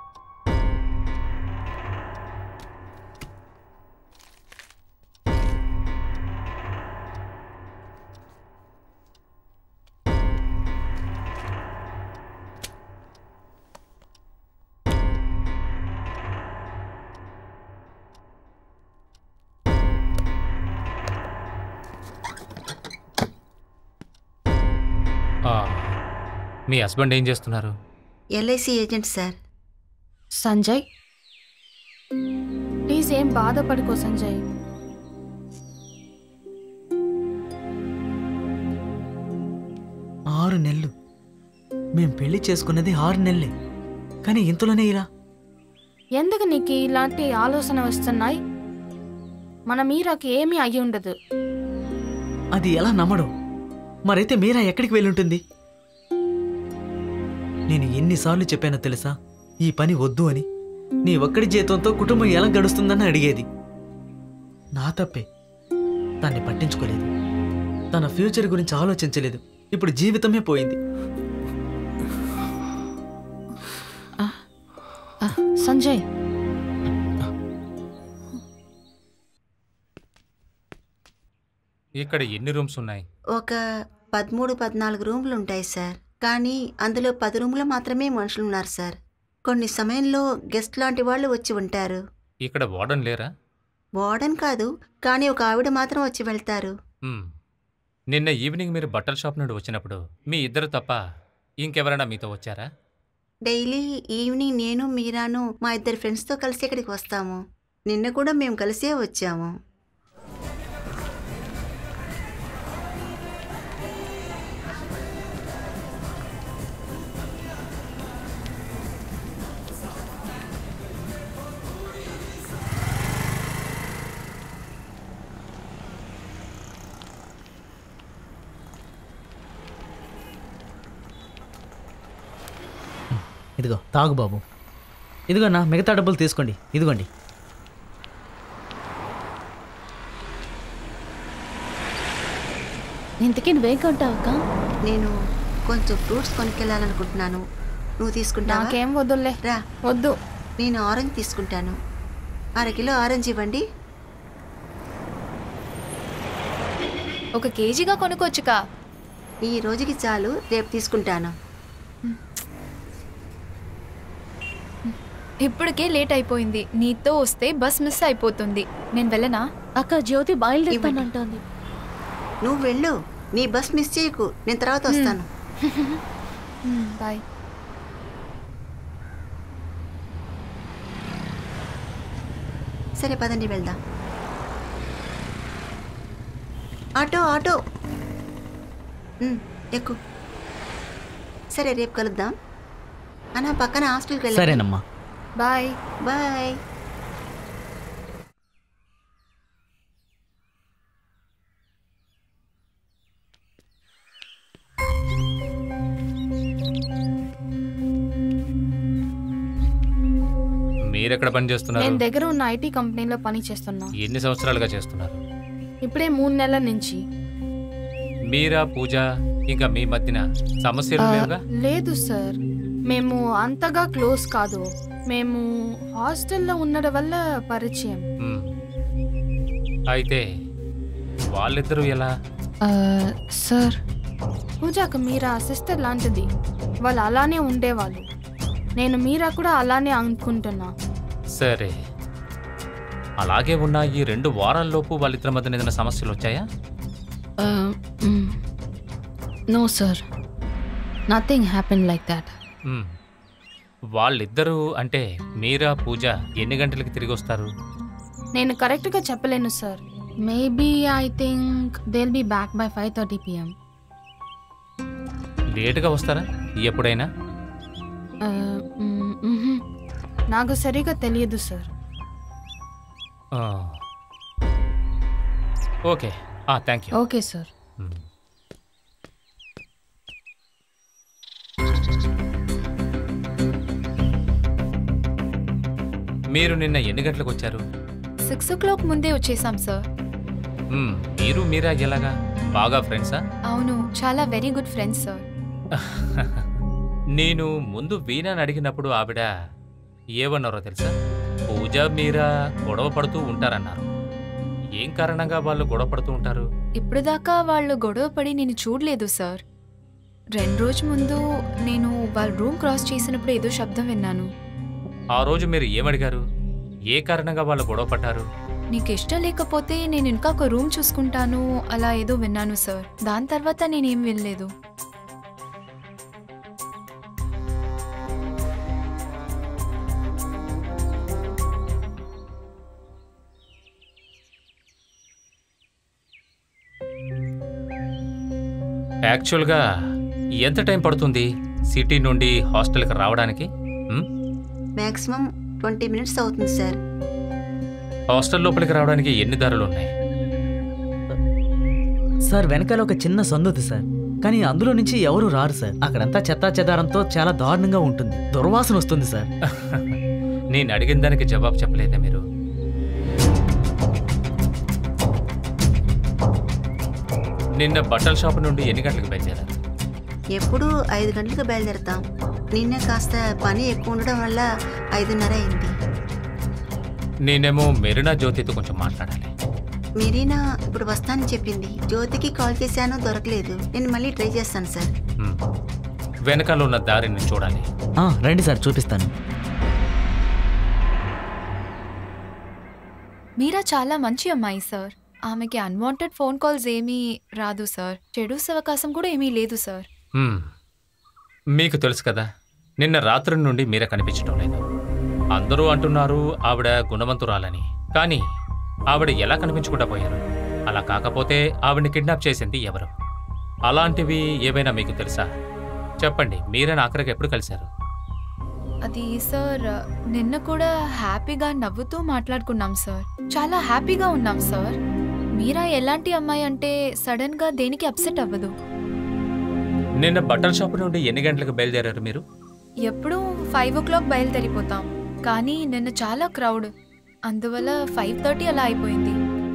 మీ హస్బెండ్ ఏం చేస్తున్నారు? LIC agent sir. Sanjay please ఏం బాధపడుకో సంజయ్. ఆరు నెలలు మేం పెళ్లి చేసుకున్నది ఆరు నెలలే, కానీ ఇంతలోనే ఇలా. ఎందుకు నీకు ఇలాంటి ఆలోచన వస్తున్నాయి? మన మీరాకి ఏమీ అయ్యి ఉండదు. అది ఎలా నమ్మడం? మరైతే మీరా ఎక్కడికి వెళ్ళుంటుంది? నేను ఎన్నిసార్లు చెప్పానో తెలుసా ఈ పని వద్దు అని. నీ ఒక్కడి జీతంతో కుటుంబం ఎలా గడుస్తుందని అడిగేది. నా తప్పే. తన్ని పట్టించుకోలేదు, తన ఫ్యూచర్ గురించి ఆలోచించలేదు. ఇప్పుడు జీవితమే పోయింది. సంజయ్ ఇక్కడ ఎన్ని రూమ్స్ ఉన్నాయి? ఒక పదమూడు పద్నాలుగు రూమ్లు ఉంటాయి సార్. కానీ అందులో పది రూమ్లో మాత్రమే మనుషులు ఉన్నారు సార్. కొన్ని సమయంలో గెస్ట్ లాంటి వాళ్ళు వచ్చి ఉంటారు. ఇక్కడ వార్డన్ లేరా? వార్డన్ కాదు, కానీ ఒక ఆవిడ మాత్రం వచ్చి వెళ్తారు. మ్మ్. నిన్న ఈవినింగ్ మీరు బట్టల షాప్ నుండి వచ్చినప్పుడు మీ ఇద్దరు తప్ప ఇంకెవరైనా మీతో వచ్చారా? డైలీ ఈవినింగ్ నేను మీరాను మా ఇద్దరు ఫ్రెండ్స్తో కలిసి ఇక్కడికి వస్తాము. నిన్న కూడా మేము కలిసే వచ్చాము. ఇదిగో తాగు బాబు. ఇదిగో నా మిగతా డబ్బులు తీసుకోండి. ఇదిగోండి. ఇంతకీ నువ్వేం కొంటావు అక్క? నేను కొంచెం ఫ్రూట్స్ కొనుక్కెళ్ళాలనుకుంటున్నాను. నువ్వు తీసుకుంటావా? నాకేం వద్దులే. రా. వద్దు. నేను ఆరెంజ్ తీసుకుంటాను. అర కిలో ఆరెంజ్ ఇవ్వండి. ఒక కేజీగా కొనుక్కోవచ్చుకా? ఈ రోజుకి చాలు, రేపు తీసుకుంటాను. ఇప్పటికే లేట్ అయిపోయింది. నీతో వస్తే బస్ మిస్ అయిపోతుంది. నేను వెళ్ళనా? అక్క జ్యోతి బయలుదేరుతానంటోంది. నువ్వు వెళ్ళు, నీ బస్ మిస్ చేయకు. నేను తర్వాత వస్తాను. బాయ్. సరే పదండి వెళ్దాం. ఆటో ఆటో ఉమ్, ఎక్కు. సరే రేపు కలుద్దాం. అన్న పక్కన హాస్టల్కి వెళ్ళి. సరేనమ్మా. బాయ్. బాయ్. మీరెక్కడ పని చేస్తున్నారు? నేను దగ్గర ఉన్న ఐటీ కంపెనీలో పని చేస్తున్నా. ఎన్ని సంవత్సరాలుగా చేస్తున్నారు? ఇప్పుడే మూడు నెలల నుంచి. మీరా, పూజ ఇంకా మీ మధ్యన సమస్యలు ఆ, లేవుగా? లేదు సార్, మేము అంతగా క్లోజ్ కాదు. మేము హాస్టల్లో ఉండడం వల్ల పరిచయం. మ్మ్. అయితే వాళ్ళిద్దరూ ఎలా? ఆ, సార్, పూజకు మీరా సిస్టర్ లాంటిది. వాళ్ళు అలానే ఉండేవాళ్ళు. నేను మీరా కూడా అలానే అనుకుంటున్నా. సరే, అలాగే ఉన్న ఈ రెండు వారాల్లోపు వాళ్ళిద్దరి మధ్య ఏదైనా సమస్యలు వచ్చాయా? No sir, nothing happen like that. Hmm. వాళ్ళిద్దరూ అంటే మీరా, పూజ ఎన్ని గంటలకి తిరిగి వస్తారు? నేను కరెక్ట్గా చెప్పలేను sir. Maybe I think they will be back by five thirty PM. లేటుగా వస్తారా ఎప్పుడైనా? నాకు సరిగా తెలియదు సార్. ఆ. Okay, thank you. Okay sir. Hmm. మీరు నిన్న ఎన్ని గంటలకు వచ్చారు? సిక్స్ ఓ క్లాక్ ముందే వచ్చేసాం సార్. మ్మ్. మీరు మీరా ఎలాగా? బాగా ఫ్రెండ్సా? అవును, చాలా వెరీ గుడ్ ఫ్రెండ్స్ సార్. నేను ముందు వీణాని అడిగినప్పుడు ఆవిడ ఏమన్నారో తెలుసా? పూజ మీరా గొడవ పడుతూ ఉంటారన్నారు. ఏం కారణంగా వాళ్ళు గొడవ పడుతూ ఉంటారు? ఇప్పుడు దాకా వాళ్ళు గొడవ పడి నేను చూడలేదు సార్. రెండు రోజు ముందు నేను వాళ్ళ రూమ్ క్రాస్ చేసినప్పుడు ఏదో శబ్దం విన్నాను. ఆ రోజు మీరు ఏమడిగారు? ఏ కారణంగా వాళ్ళు గొడవ పడ్డారు? నీకు ఇష్టం లేకపోతే నేను ఇంకా ఒక రూమ్ చూసుకుంటాను అలా ఏదో విన్నాను సార్. దాని తర్వాత నేనేం వినలేదు. యాక్చువల్గా ఎంత టైం పడుతుంది సిటీ నుండి హాస్టల్కి రావడానికి? మ్యాక్సిమం ట్వంటీ మినిట్స్ అవుతుంది సార్. హాస్టల్ లోపలికి రావడానికి ఎన్ని దారులు ఉన్నాయి? సార్ వెనకాల ఒక చిన్న సందుది సార్, కానీ అందులో నుంచి ఎవరు రారు సార్. అక్కడంతా చెత్తా చెదారంతో చాలా దారుణంగా ఉంటుంది, దుర్వాసన వస్తుంది సార్. నేను అడిగిన దానికి జవాబు చెప్పలేదా మీరు? నిన్న బట్టల షాప్ నుండి ఎన్ని గంటలకు బయలుదేరారు? ఎప్పుడు ఐదు గంటలకు బయలుదేరతాం. నిన్న కాస్త పని ఎక్కువ ఉండడం వల్ల ఐదున్నర అయింది. నేనేమో మెరీనా జ్యోతితో కొంచెం మాట్లాడాలి. మెరీనా ఇప్పుడు వస్తానని చెప్పింది. జ్యోతికి కాల్ చేశాను, దొరకలేదు. నేను మళ్ళీ ట్రై చేస్తాను సార్. వెనకాల ఉన్న దారిని చూడాలి. రండి సార్, చూపిస్తాను. మీరా చాలా మంచి అమ్మాయి సార్. ఆమెకి అన్వాంటెడ్ ఫోన్ కాల్స్ ఏమీ రాదు సార్. చెడు అవకాశం కూడా ఏమీ లేదు సార్. మీకు తెలుసు కదా, నిన్న రాత్రి నుండి మీరా కనిపించడం లేదు. అందరూ అంటున్నారు ఆవిడ గుణవంతురాలని, కానీ ఆవిడ ఎలా కనిపించకుండా పోయారు? అలా కాకపోతే ఆవిడని కిడ్నాప్ చేసింది ఎవరు? అలాంటివి ఏవైనా మీకు తెలుసా? చెప్పండి. మీరైనా ఆఖరికి ఎప్పుడు కలిశారు? అది సార్, నిన్న కూడా హ్యాపీగా నవ్వుతూ మాట్లాడుకున్నాం సార్. చాలా హ్యాపీగా ఉన్నాం సార్. మీరా ఎలాంటి అమ్మాయి అంటే సడన్ గా దేనికి అప్సెట్ అవ్వదు. నిన్న బట్టల షాప్ నుండి ఎన్ని గంటలకు బయలుదేరారు మీరు? ఎప్పుడు ఫైవ్ ఓ క్లాక్ బయలుదేరిపోతాం, కానీ నిన్న చాలా క్రౌడ్, అందువల్ల ఫైవ్ థర్టీ అలా అయిపోయింది.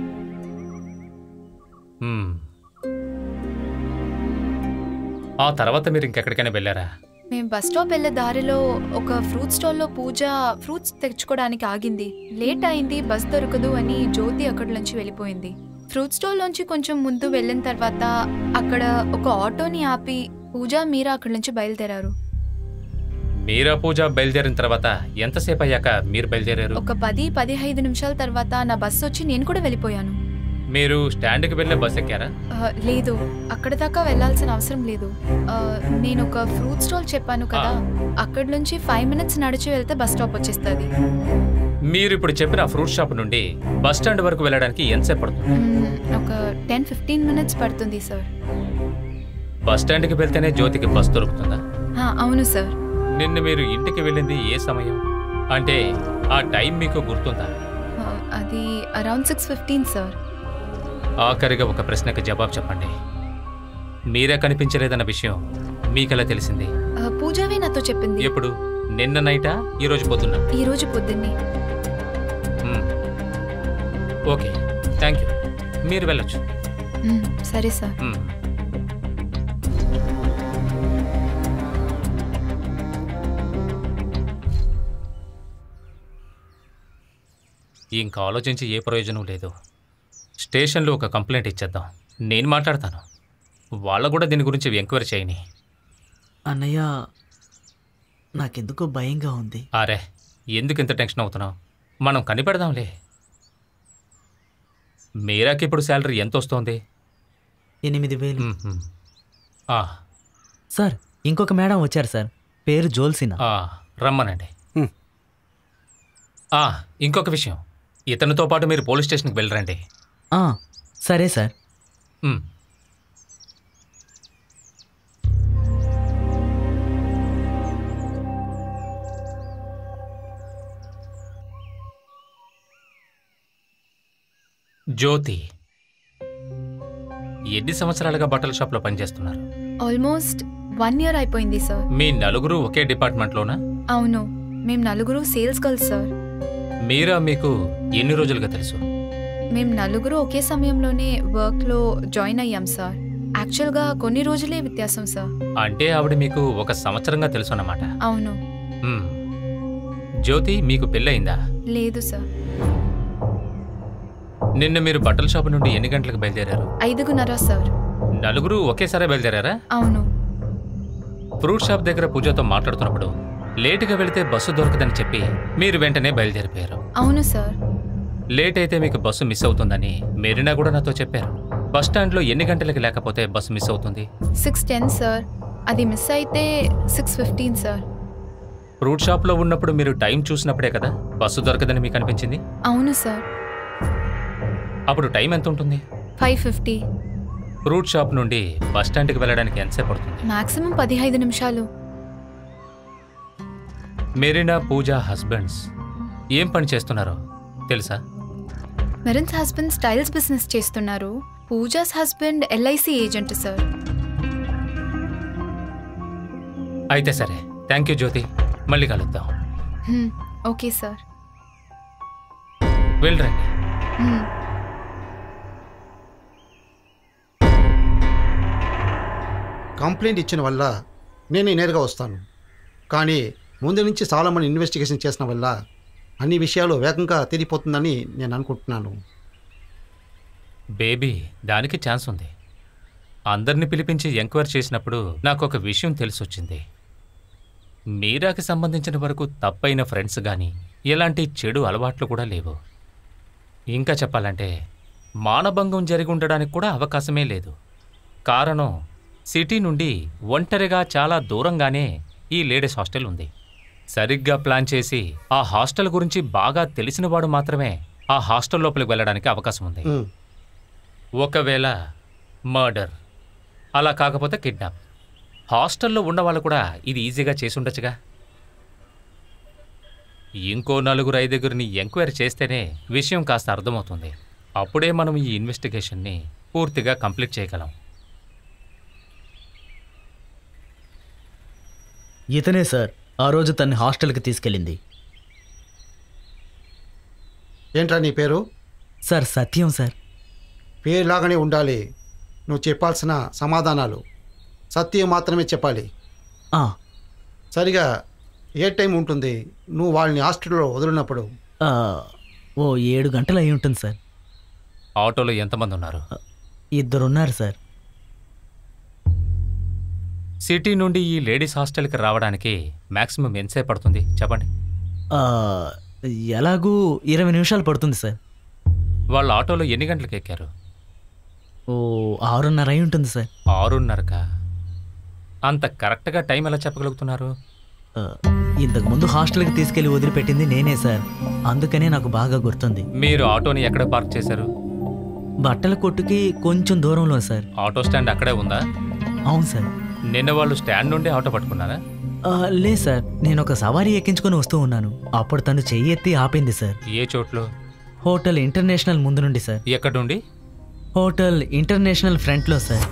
ఆ తర్వాత మీరు ఇంకెక్కడికైనా వెళ్ళారా? మేము బస్ స్టాప్ వెళ్ళే దారిలో ఒక ఫ్రూట్ స్టాల్లో పూజ ఫ్రూట్స్ తెచ్చుకోవడానికి ఆగింది. లేట్ అయింది, బస్ దొరకదు అని జ్యోతి అక్కడి నుంచి వెళ్ళిపోయింది. ఫ్రూట్ స్టాల్ నుంచి కొంచెం ముందు వెళ్ళిన తర్వాత అక్కడ ఒక ఆటోని ఆపి పూజ మీరా అక్కడి నుంచి బయలుదేరారు. మీరా పూజ బయలుదేరిన తర్వాత ఎంతసేపు అయ్యాక మీరు బయలుదేరారు? ఒక పది పదిహైదు నిమిషాల తర్వాత నా బస్సు వచ్చి నేను కూడా వెళ్ళిపోయాను. మీరు స్టాండ్కి వెళ్ళే బస్ ఎక్కారా? లేదు, అక్కడ దాకా వెళ్ళాల్సిన అవసరం లేదు. నేను ఒక ఫ్రూట్ స్టాల్ చెప్పాను కదా, అక్కడి నుంచి ఫైవ్ మినిట్స్ నడిచి వెళ్తే బస్ స్టాప్ వచ్చేస్తుంది. మీరు ఇప్పుడు చెప్పిన ఫ్రూట్ షాప్ నుండి బస్ స్టాండ్ వరకు వెళ్ళడానికి ఎంతసేపు పడుతుంది? ఒక టెన్ ఫిఫ్టీన్ మినిట్స్ పడుతుంది సార్. బస్ స్టాండ్కి వెళ్తేనే జ్యోతికి బస్ దొరుకుతుందా? అవును సార్. నిన్న మీరు ఇంటికి వెళ్ళింది ఏ సమయం? అంటే ఆ టైం మీకు గుర్తుందా? అది అరౌండ్ సిక్స్ ఫిఫ్టీన్ సార్. ఆఖరిగా ఒక ప్రశ్నకు జవాబు చెప్పండి. మీరే కనిపించలేదన్న విషయం మీకెలా తెలిసింది? పూజావే నాతో చెప్పింది. ఎప్పుడు? నిన్న నైటా, ఈ రోజు పొద్దున్న? ఈ రోజు పొద్దున్నే. Okay, thank you. మీరు వెళ్ళొచ్చు. సరే సార్. ఇంకా ఆలోచించి ఏ ప్రయోజనం లేదు. స్టేషన్లో ఒక కంప్లైంట్ ఇచ్చేద్దాం. నేను మాట్లాడతాను, వాళ్ళ కూడా దీని గురించి ఎంక్వైరీ చేయని. అన్నయ్య, నాకెందుకో భయంగా ఉంది. అరే, ఎందుకు ఇంత టెన్షన్ అవుతున్నావు? మనం కనిపెడదాంలే. మీరాకి ఇప్పుడు శాలరీ ఎంత వస్తుంది? ఎనిమిది వేలు. సార్, ఇంకొక మేడం వచ్చారు సార్, పేరు జోల్సినా. రమ్మనండి. ఇంకొక విషయం, ఇతనితో పాటు మీరు పోలీస్ స్టేషన్కి వెళ్ళరండి. సరే సార్. జ్యోతి, ఎన్ని సంవత్సరాలుగా బట్టల షాప్లో పనిచేస్తున్నారు? ఆల్మోస్ట్ వన్ ఇయర్ అయిపోయింది సార్. మీ నలుగురు ఒకే డిపార్ట్మెంట్లోనా? అవును, మేము నలుగురు సేల్స్ గర్ల్స్ సార్. మీరా మీకు ఎన్ని రోజులుగా తెలుసు? మేము నలుగురు ఒకే సమయంలోనే వర్క్లో జాయిన్ అయ్యాం సార్. యాక్చువల్గా కొన్ని రోజులే వ్యత్యాసం సార్. అంటే ఆవిడ మీకు ఒక సంవత్సరంగా తెలుసు అన్నమాట. అవును. మ్మ్. జ్యోతి, మీకు పెళ్ళయిందా? లేదు సార్. నిన్న మీరు బట్టల షాపు నుండి ఎన్ని గంటలకు బయలుదేరారు? ఐదుగున్నర సార్. నలుగురు ఒకేసారి బయలుదేరారా? అవును. ఫ్రూట్ షాప్ దగ్గర పూజతో మాట్లాడుతున్నప్పుడు లేటుగా వెళితే బస్సు దొరకదని చెప్పి మీరు వెంటనే బయలుదేరిపోయారు. అవును సార్. లేట్ అయితే మీకు బస్సు మిస్ అవుతుందని మెరీనా కూడా నాతో చెప్పారు. బస్ స్టాండ్లో ఎన్ని గంటలకి లేకపోతే బస్సు మిస్ అవుతుంది? Six ten sir. అది మిస్ అయితే సిక్స్ ఫిఫ్టీన్ సార్. ఫ్రూట్ షాప్లో ఉన్నప్పుడు మీరు టైం చూసినప్పుడే కదా బస్సు దొరకదని మీకు అనిపించింది? అవును సార్. అప్పుడు టైం ఎంత ఉంటుంది? Five fifty. ఫ్రూట్ షాప్ నుండి బస్ స్టాండ్కి వెళ్ళడానికి ఎంతసేపు పడుతుంది? మాక్సిమం పదిహైదు నిమిషాలు. మెరీనా, పూజ హస్బెండ్స్ ఏం పని చేస్తున్నారో తెలుసా? మెరిన్స్ హస్బెండ్ స్టైల్స్ బిజినెస్ చేస్తున్నారు. Pooja's husband LIC agent sir. అయితే సరే, థ్యాంక్ యూ జ్యోతి, మళ్ళీ కలుద్దాం. హ్మ్, ఓకే సార్. వెళ్ళరండి. హ్మ్. కంప్లైంట్ ఇచ్చిన వల్ల నేను నేరుగా వస్తాను, కానీ ముందు నుంచి చాలామంది ఇన్వెస్టిగేషన్ చేసిన వల్ల అన్ని విషయాలు వేగంగా తెలియపోతుందని నేను అనుకుంటున్నాను. బేబీ, దానికి ఛాన్స్ ఉంది. అందరిని పిలిపించి ఎంక్వైరీ చేసినప్పుడు నాకు ఒక విషయం తెలిసొచ్చింది. మీరాకి సంబంధించిన వరకు తప్పైన ఫ్రెండ్స్ కానీ ఎలాంటి చెడు అలవాట్లు కూడా లేవు. ఇంకా చెప్పాలంటే మానభంగం జరిగి ఉండడానికి కూడా అవకాశమే లేదు. కారణం, సిటీ నుండి ఒంటరిగా చాలా దూరంగానే ఈ లేడీస్ హాస్టల్ ఉంది. సరిగ్గా ప్లాన్ చేసి ఆ హాస్టల్ గురించి బాగా తెలిసినవాడు మాత్రమే ఆ హాస్టల్ లోపలికి వెళ్ళడానికి అవకాశం ఉంది. ఒకవేళ మర్డర్, అలా కాకపోతే కిడ్నాప్. హాస్టల్లో ఉన్నవాళ్ళు కూడా ఇది ఈజీగా చేసి ఉండొచ్చుగా. ఇంకో నలుగురు ఐదుగురిని ఎంక్వైరీ చేస్తేనే విషయం కాస్త అర్థమవుతుంది. అప్పుడే మనం ఈ ఇన్వెస్టిగేషన్ని పూర్తిగా కంప్లీట్ చేయగలం. ఇతనే సార్ ఆ రోజు తన్ని హాస్టల్కి తీసుకెళ్ళింది. ఏంట్రా నీ పేరు? సార్ సత్యం సార్. పేరులాగానే ఉండాలి. నువ్వు చెప్పాల్సిన సమాధానాలు సత్యం మాత్రమే చెప్పాలి. సరిగా ఏ టైం ఉంటుంది నువ్వు వాళ్ళని హాస్టల్లో వదిలినప్పుడు? ఓ ఏడు గంటలు అయి ఉంటుంది సార్. ఆటోలో ఎంతమంది ఉన్నారు? ఇద్దరున్నారు సార్. సిటీ నుండి ఈ లేడీస్ హాస్టల్కి రావడానికి మ్యాక్సిమం ఎంతసేపు పడుతుంది చెప్పండి? ఎలాగూ ఇరవై నిమిషాలు పడుతుంది సార్. వాళ్ళ ఆటోలో ఎన్ని గంటలకు ఎక్కారు? ఓ ఆరున్నర అయి ఉంటుంది సార్. ఆరున్నరకా? అంత కరెక్ట్గా టైం ఎలా చెప్పగలుగుతున్నారు? ఇంతకుముందు హాస్టల్కి తీసుకెళ్లి వదిలిపెట్టింది నేనే సార్, అందుకనే నాకు బాగా గుర్తుంది. మీరు ఆటోని ఎక్కడ పార్క్ చేశారు? బట్టల కొట్టుకి కొంచెం దూరంలో సార్. ఆటో స్టాండ్ అక్కడే ఉందా? అవును సార్. నిన్న వాళ్ళు స్టాండ్ నుండి ఆటో పట్టుకున్నారా? లేదు సార్, నేను ఒక సవారీ ఎక్కించుకొని వస్తూ ఉన్నాను. అప్పుడు తను చెయ్యి ఎత్తి ఆపింది సార్. ఏ చోట్లో? హోటల్ ఇంటర్నేషనల్ ముందు నుండి సార్. ఎక్కడి నుండి? హోటల్ ఇంటర్నేషనల్ ఫ్రంట్లో సార్.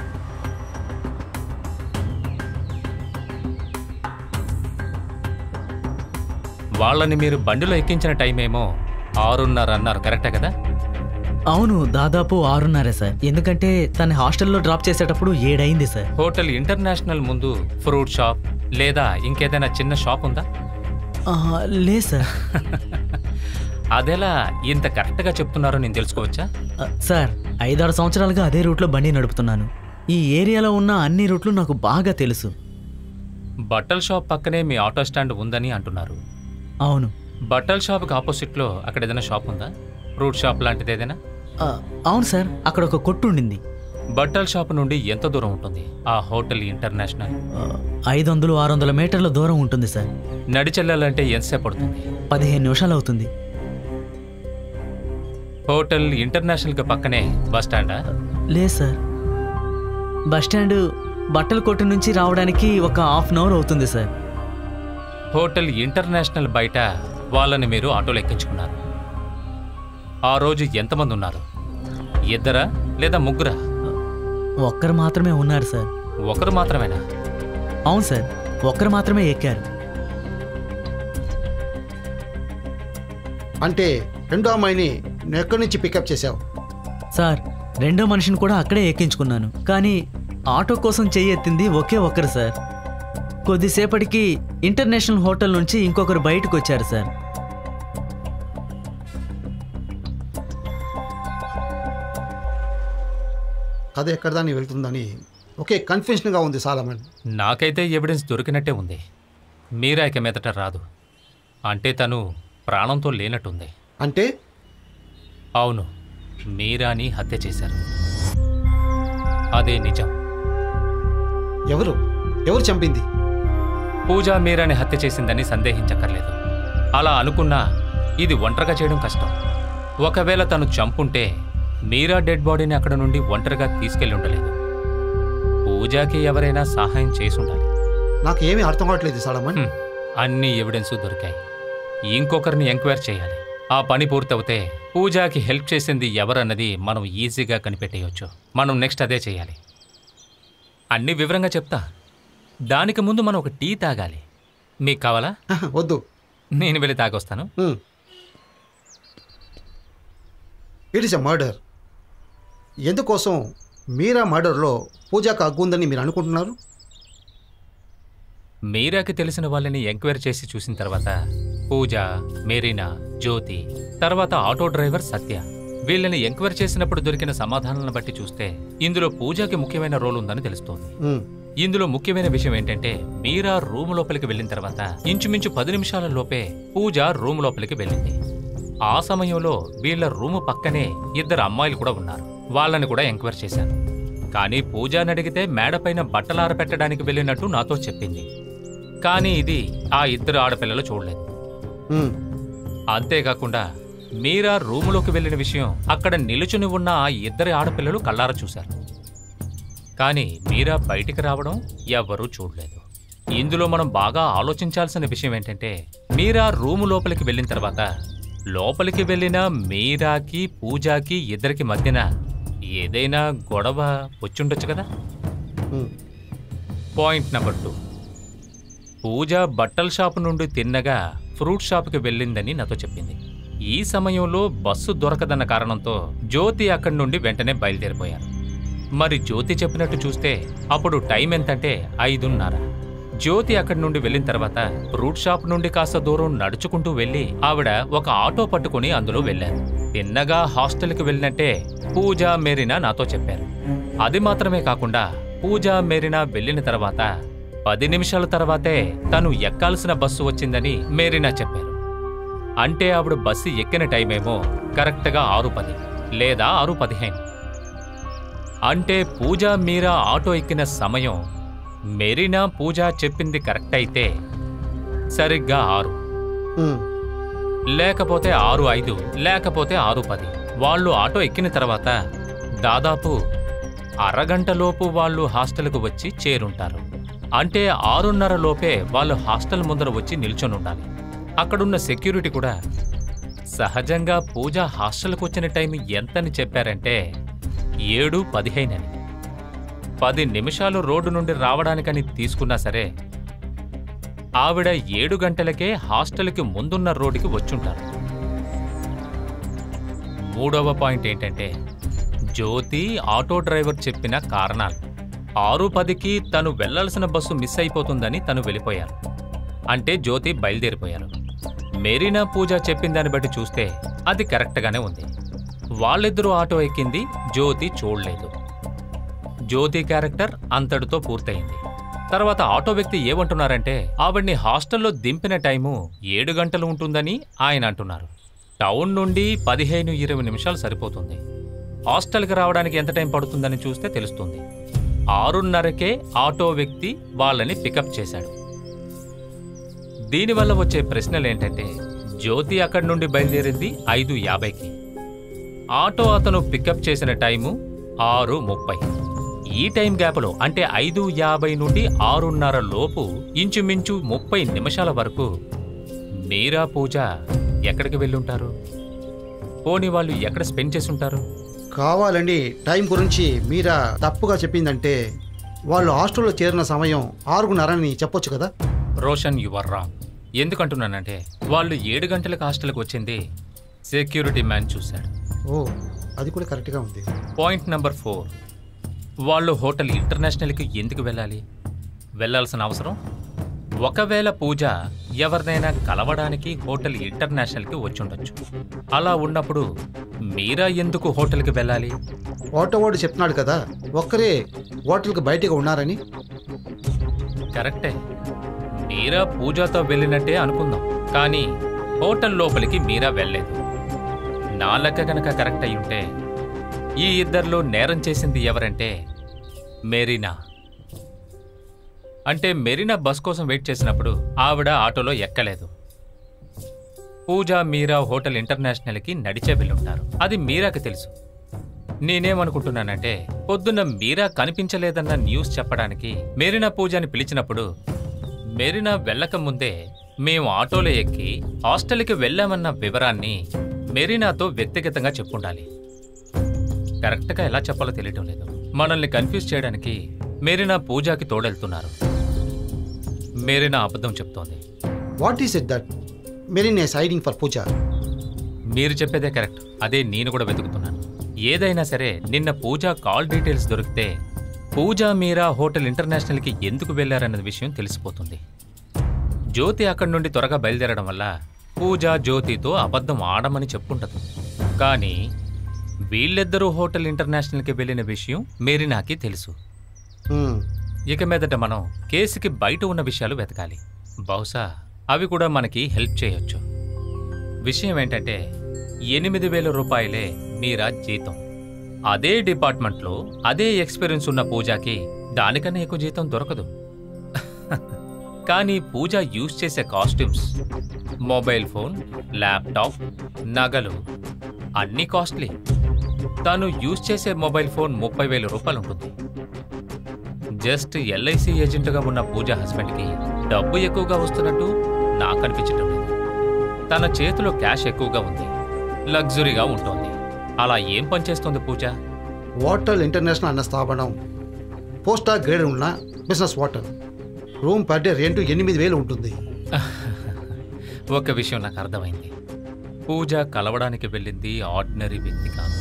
వాళ్ళని మీరు బండిలో ఎక్కించిన టైం ఏమో ఆరున్నర అన్నారు, కరెక్టే కదా? అవును, దాదాపు ఆరున్నరే సార్. ఎందుకంటే తన హాస్టల్లో డ్రాప్ చేసేటప్పుడు ఏడైంది సార్. హోటల్ ఇంటర్నేషనల్ ముందు ఫ్రూట్ షాప్ లేదా ఇంకేదైనా చిన్న షాప్ ఉందా? లేదు సార్. అదెలా ఇంత కరెక్ట్గా చెప్తున్నారో నేను తెలుసుకోవచ్చా? సార్, ఐదారు సంవత్సరాలుగా అదే రూట్లో బండి నడుపుతున్నాను. ఈ ఏరియాలో ఉన్న అన్ని రూట్లు నాకు బాగా తెలుసు. బట్టల షాప్ పక్కనే మీ ఆటో స్టాండ్ ఉందని అంటున్నారు. అవును. బట్టల షాప్కి ఆపోజిట్లో అక్కడ ఏదైనా షాప్ ఉందా? ఫ్రూట్ షాప్ లాంటిది ఏదైనా? అవును సార్, అక్కడ ఒక కొట్టు ఉండింది. బట్టల షాప్ నుండి ఎంత దూరం ఉంటుంది ఆ హోటల్ ఇంటర్నేషనల్? ఐదు వందలు ఆరు వందల మీటర్ల దూరం ఉంటుంది సార్. నడిచెళ్ళాలంటే ఎంతసేపు పడుతుంది? పదిహేను నిమిషాలు అవుతుంది. హోటల్ ఇంటర్నేషనల్కి పక్కనే బస్ స్టాండా? లేదు సార్, బస్ స్టాండ్ బట్టల కొట్టు నుంచి రావడానికి ఒక హాఫ్ అన్ అవర్ అవుతుంది సార్. హోటల్ ఇంటర్నేషనల్ బయట వాళ్ళని మీరు ఆటోలో ఎక్కించుకున్నారు. ఆ రోజు ఎంతమంది ఉన్నారు? ఇద్దరా లేదా ముగ్గురా? ఒక్కరు మాత్రమే ఉన్నారు సార్. ఒకరు మాత్రమేనా? అవును సార్, ఒక్కరు మాత్రమే ఎక్కారు. అంటే రెండో అమ్మాయిని నువ్వు ఎక్కడి నుంచి పికప్ చేసావు? సార్, రెండో మనిషిని కూడా అక్కడే ఎక్కించుకున్నాను. కానీ ఆటో కోసం చెయ్యి ఎత్తింది ఒకే ఒక్కరు సార్. కొద్దిసేపటికి ఇంటర్నేషనల్ హోటల్ నుంచి ఇంకొకరు బయటకు వచ్చారు సార్. కథ ఎక్కడ దాన్ని వెళ్తుందని ఒకే కన్ఫ్యూషన్గా ఉంది సాలమన్. నాకైతే ఎవిడెన్స్ దొరికినట్టే ఉంది. మీరా ఇక మీదట రాదు. అంటే తను ప్రాణంతో లేనట్టుంది. అంటే? అవును, మీరాని హత్య చేశారు. అదే నిజం. ఎవరు ఎవరు చంపింది? పూజ మీరాని హత్య చేసిందని సందేహించక్కర్లేదు. అలా అనుకున్నా ఇది ఒంటరిగా చేయడం కష్టం. ఒకవేళ తను చంపుంటే మీరా డెడ్ బాడీని అక్కడ నుండి ఒంటరిగా తీసుకెళ్ళి ఉండలేదు. పూజకి ఎవరైనా సహాయం చేసి ఉండాలి. నాకేమీ అర్థం కావట్లేదు సాలమన్. అన్ని ఎవిడెన్స్ దొరికాయి. ఇంకొకరిని ఎంక్వైరీ చేయాలి. ఆ పని పూర్తవుతే పూజకి హెల్ప్ చేసింది ఎవరన్నది మనం ఈజీగా కనిపెట్టేయచ్చు. మనం నెక్స్ట్ అదే చేయాలి. అన్ని వివరంగా చెప్తా. దానికి ముందు మనం ఒక టీ తాగాలి. మీకు కావాలా? వద్దు, నేను వెళ్ళి తాగొస్తాను. It is a murder. ఎందుకోసం మీరా మర్డర్లో పూజకు అగ్గుందని మీరు అనుకుంటున్నారు? మీరాకి తెలిసిన వాళ్ళని ఎంక్వైరీ చేసి చూసిన తర్వాత పూజ, మెరీనా, జ్యోతి, తర్వాత ఆటో డ్రైవర్ సత్య, వీళ్ళని ఎంక్వైరీ చేసినప్పుడు దొరికిన సమాధానాలను బట్టి చూస్తే ఇందులో పూజకి ముఖ్యమైన రోల్ ఉందని తెలుస్తోంది. ఇందులో ముఖ్యమైన విషయం ఏంటంటే మీరా రూమ్ లోపలికి వెళ్ళిన తర్వాత ఇంచుమించు పది నిమిషాల లోపే పూజ రూమ్ లోపలికి వెళ్ళింది. ఆ సమయంలో వీళ్ళ రూము పక్కనే ఇద్దరు అమ్మాయిలు కూడా ఉన్నారు. వాళ్ళని కూడా ఎంక్వైరీ చేశాను. కానీ పూజని అడిగితే మేడపైన బట్టలారపెట్టడానికి వెళ్ళినట్టు నాతో చెప్పింది. కానీ ఇది ఆ ఇద్దరు ఆడపిల్లలు చూడలేదు. అంతేకాకుండా మీరా రూములోకి వెళ్ళిన విషయం అక్కడ నిలుచుని ఉన్న ఆ ఇద్దరి ఆడపిల్లలు కళ్ళారా చూశారు. కానీ మీరా బయటికి రావడం ఎవ్వరూ చూడలేదు. ఇందులో మనం బాగా ఆలోచించాల్సిన విషయం ఏంటంటే మీరా రూము లోపలికి వెళ్ళిన తర్వాత లోపలికి వెళ్ళిన మీరాకి పూజకి ఇద్దరికి మధ్యన ఏదైనా గొడవ వచ్చుండొచ్చు కదా. పాయింట్ నెంబర్ టూ, పూజ బట్టల షాపు నుండి తిన్నగా ఫ్రూట్ షాప్కి వెళ్ళిందని నాతో చెప్పింది. ఈ సమయంలో బస్సు దొరకదన్న కారణంతో జ్యోతి అక్కడి నుండి వెంటనే బయలుదేరిపోయారు. మరి జ్యోతి చెప్పినట్టు చూస్తే అప్పుడు టైం ఎంతంటే ఐదున్నర. జ్యోతి అక్కడి నుండి వెళ్ళిన తర్వాత ఫ్రూట్ షాప్ నుండి కాస్త దూరం నడుచుకుంటూ వెళ్ళి ఆవిడ ఒక ఆటో పట్టుకుని అందులో వెళ్ళారు. తిన్నగా హాస్టల్కి వెళ్ళినట్టే పూజ, మెరీనా నాతో చెప్పారు. అది మాత్రమే కాకుండా పూజ, మెరీనా వెళ్ళిన తర్వాత పది నిమిషాల తర్వాతే తను ఎక్కాల్సిన బస్సు వచ్చిందని మెరీనా చెప్పారు. అంటే ఆవిడ బస్సు ఎక్కిన టైమేమో కరెక్ట్గా ఆరు పది లేదా ఆరు పదిహేను. అంటే పూజ, మీరా ఆటో ఎక్కిన సమయం మెరీనా, పూజ చెప్పింది కరెక్ట్ అయితే సరిగ్గా ఆరు, లేకపోతే ఆరు ఐదు, లేకపోతే ఆరు పది. వాళ్ళు ఆటో ఎక్కిన తర్వాత దాదాపు అరగంటలోపు వాళ్ళు హాస్టల్కు వచ్చి చేరుంటారు. అంటే ఆరున్నర లోపే వాళ్ళు హాస్టల్ ముందర వచ్చి నిల్చొని ఉండాలి. అక్కడున్న సెక్యూరిటీ కూడా సహజంగా పూజ హాస్టల్కు వచ్చిన టైం ఎంతని చెప్పారంటే ఏడు పదిహేనని. పది నిమిషాలు రోడ్డు నుండి రావడానికని తీసుకున్నా సరే ఆవిడ ఏడు గంటలకే హాస్టల్కి ముందున్న రోడ్డుకి వచ్చుంటారు. మూడవ పాయింట్ ఏంటంటే జ్యోతి, ఆటో డ్రైవర్ చెప్పిన కారణాలు. ఆరు పదికి తను వెళ్లాల్సిన బస్సు మిస్ అయిపోతుందని తను వెళ్ళిపోయారు. అంటే జ్యోతి బయలుదేరిపోయారు. మెరీనా, పూజ చెప్పిన దాన్ని బట్టి చూస్తే అది కరెక్ట్గానే ఉంది. వాళ్ళిద్దరూ ఆటో ఎక్కింది జ్యోతి చూడలేదు. జ్యోతి క్యారెక్టర్ అంతటితో పూర్తయింది. తర్వాత ఆటో వ్యక్తి ఏమంటున్నారంటే ఆవిడ్ని హాస్టల్లో దింపిన టైము ఏడు గంటలు ఉంటుందని ఆయన అంటున్నారు. టౌన్ నుండి పదిహేను ఇరవై నిమిషాలు సరిపోతుంది. హాస్టల్కి రావడానికి ఎంత టైం పడుతుందని చూస్తే తెలుస్తుంది. ఆరున్నరకే ఆటో వ్యక్తి వాళ్ళని పికప్ చేశాడు. దీనివల్ల వచ్చే ప్రశ్నలు ఏంటంటే జ్యోతి అక్కడి నుండి బయలుదేరింది ఐదు యాభైకి. ఆటో అతను పికప్ చేసిన టైము ఆరు ముప్పై. ఈ టైం గ్యాప్లో అంటే ఐదు యాభై నుండి ఆరున్నర లోపు ఇంచుమించు ముప్పై నిమిషాల వరకు మీరా, పూజ ఎక్కడికి వెళ్ళుంటారు? పోనీ వాళ్ళు ఎక్కడ స్పెండ్ చేసి ఉంటారు? కావాలండి టైం గురించి మీరా తప్పుగా చెప్పిందంటే వాళ్ళు హాస్టల్లో చేరిన సమయం ఆరుగున్నరని చెప్పొచ్చు కదా. Roshan, you are wrong. ఎందుకంటున్నానంటే వాళ్ళు ఏడు గంటలకు హాస్టల్కి వచ్చింది సెక్యూరిటీ మ్యాన్ చూశాడు. ఓ అది కూడా కరెక్ట్గా ఉంది. పాయింట్ నెంబర్ ఫోర్, వాళ్ళు హోటల్ ఇంటర్నేషనల్కి ఎందుకు వెళ్ళాలి? వెళ్ళాల్సిన అవసరం ఒకవేళ పూజ ఎవరినైనా కలవడానికి హోటల్ ఇంటర్నేషనల్కి వచ్చుండొచ్చు. అలా ఉన్నప్పుడు మీరా ఎందుకు హోటల్కి వెళ్ళాలి? ఆటోవాడు చెప్తున్నాడు కదా ఒక్కరే హోటల్కి బయటగా ఉన్నారని. కరెక్టే, మీరా పూజతో వెళ్ళినట్టే అనుకుందాం. కానీ హోటల్ లోపలికి మీరా వెళ్ళలేదు. నా లెక్క కనుక కరెక్ట్ అయి ఉంటే ఈ ఇద్దరిలో నేరం చేసింది ఎవరంటే మెరీనా. అంటే మెరీనా బస్ కోసం వెయిట్ చేసినప్పుడు ఆవిడ ఆటోలో ఎక్కలేదు. పూజ మీరా హోటల్ ఇంటర్నేషనల్కి నడిచే వెళ్ళుంటారు. అది మీరాకి తెలుసు. నేనేమనుకుంటున్నానంటే పొద్దున్న మీరా కనిపించలేదన్న న్యూస్ చెప్పడానికి మెరీనా పూజని పిలిచినప్పుడు మెరీనా వెళ్ళక ముందే మేము ఆటోలో ఎక్కి హాస్టల్కి వెళ్ళామన్న వివరాన్ని మెరీనాతో వ్యక్తిగతంగా చెప్పుండాలి. కరెక్ట్గా ఎలా చెప్పాలో తెలియటం లేదు. మనల్ని కన్ఫ్యూజ్ చేయడానికి మెరీనా పూజకి తోడెళ్తున్నారు. మెరీనా అబద్ధం చెప్తోంది. What is it that Marina is hiding for Pooja? మీరు చెప్పేదే కరెక్ట్. అదే నేను కూడా వెతుకుతున్నాను. ఏదైనా సరే నిన్న పూజ కాల్ డీటెయిల్స్ దొరికితే పూజ మీరా హోటల్ ఇంటర్నేషనల్కి ఎందుకు వెళ్లారన్న విషయం తెలిసిపోతుంది. జ్యోతి అక్కడి నుండి త్వరగా బయలుదేరడం వల్ల పూజ జ్యోతితో అబద్ధం ఆడమని చెప్పుంటదు. కానీ వీళ్ళిద్దరూ హోటల్ ఇంటర్నేషనల్కి వెళ్ళిన విషయం మెరీనాకి తెలుసు. ఇక మీదట మనం కేసుకి బయట ఉన్న విషయాలు వెతకాలి. బహుశా అవి కూడా మనకి హెల్ప్ చేయొచ్చు. విషయం ఏంటంటే ఎనిమిది వేల రూపాయలే మీరా జీతం. అదే డిపార్ట్మెంట్లో అదే ఎక్స్పీరియన్స్ ఉన్న పూజకి దానికన్నా ఎక్కువ జీతం దొరకదు. కానీ పూజ యూజ్ చేసే కాస్ట్యూమ్స్, మొబైల్ ఫోన్, ల్యాప్టాప్, నగలు అన్నీ కాస్ట్లీ. తాను యూజ్ చేసే మొబైల్ ఫోన్ ముప్పై వేల రూపాయలు ఉంటుంది. జస్ట్ ఎల్ఐసి ఏజెంట్గా ఉన్న పూజ హస్బెండ్కి డబ్బు ఎక్కువగా వస్తున్నట్టు నాకు అనిపించటం లేదు. తన చేతిలో క్యాష్ ఎక్కువగా ఉంది, లగ్జరీగా ఉంటుంది. అలా ఏం పనిచేస్తుంది పూజ? హోటల్ ఇంటర్నేషనల్ అన్న స్థాపనం పోస్ట్ గ్రేడ్ ఉన్న business hotel. Room per day rent ఎనిమిది వేలు ఉంటుంది. ఒక విషయం నాకు అర్థమైంది. పూజ కలవడానికి వెళ్ళింది ఆర్డినరీ వ్యక్తి కాదు.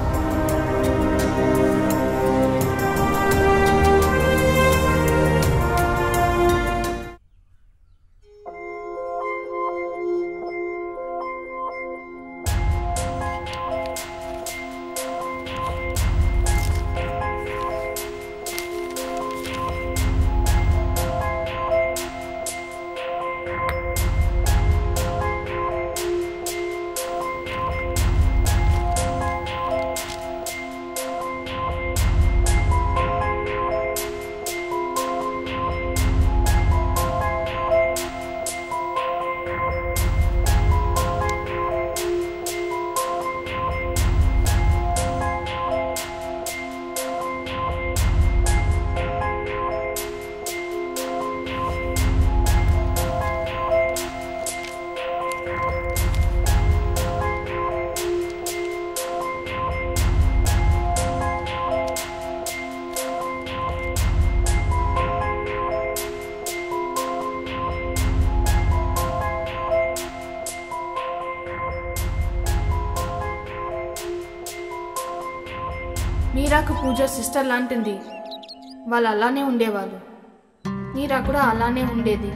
మీరాకు పూజ సిస్టర్ లాంటిది. వాళ్ళు అలానే ఉండేవాళ్ళు. మీరా కూడా అలానే ఉండేది.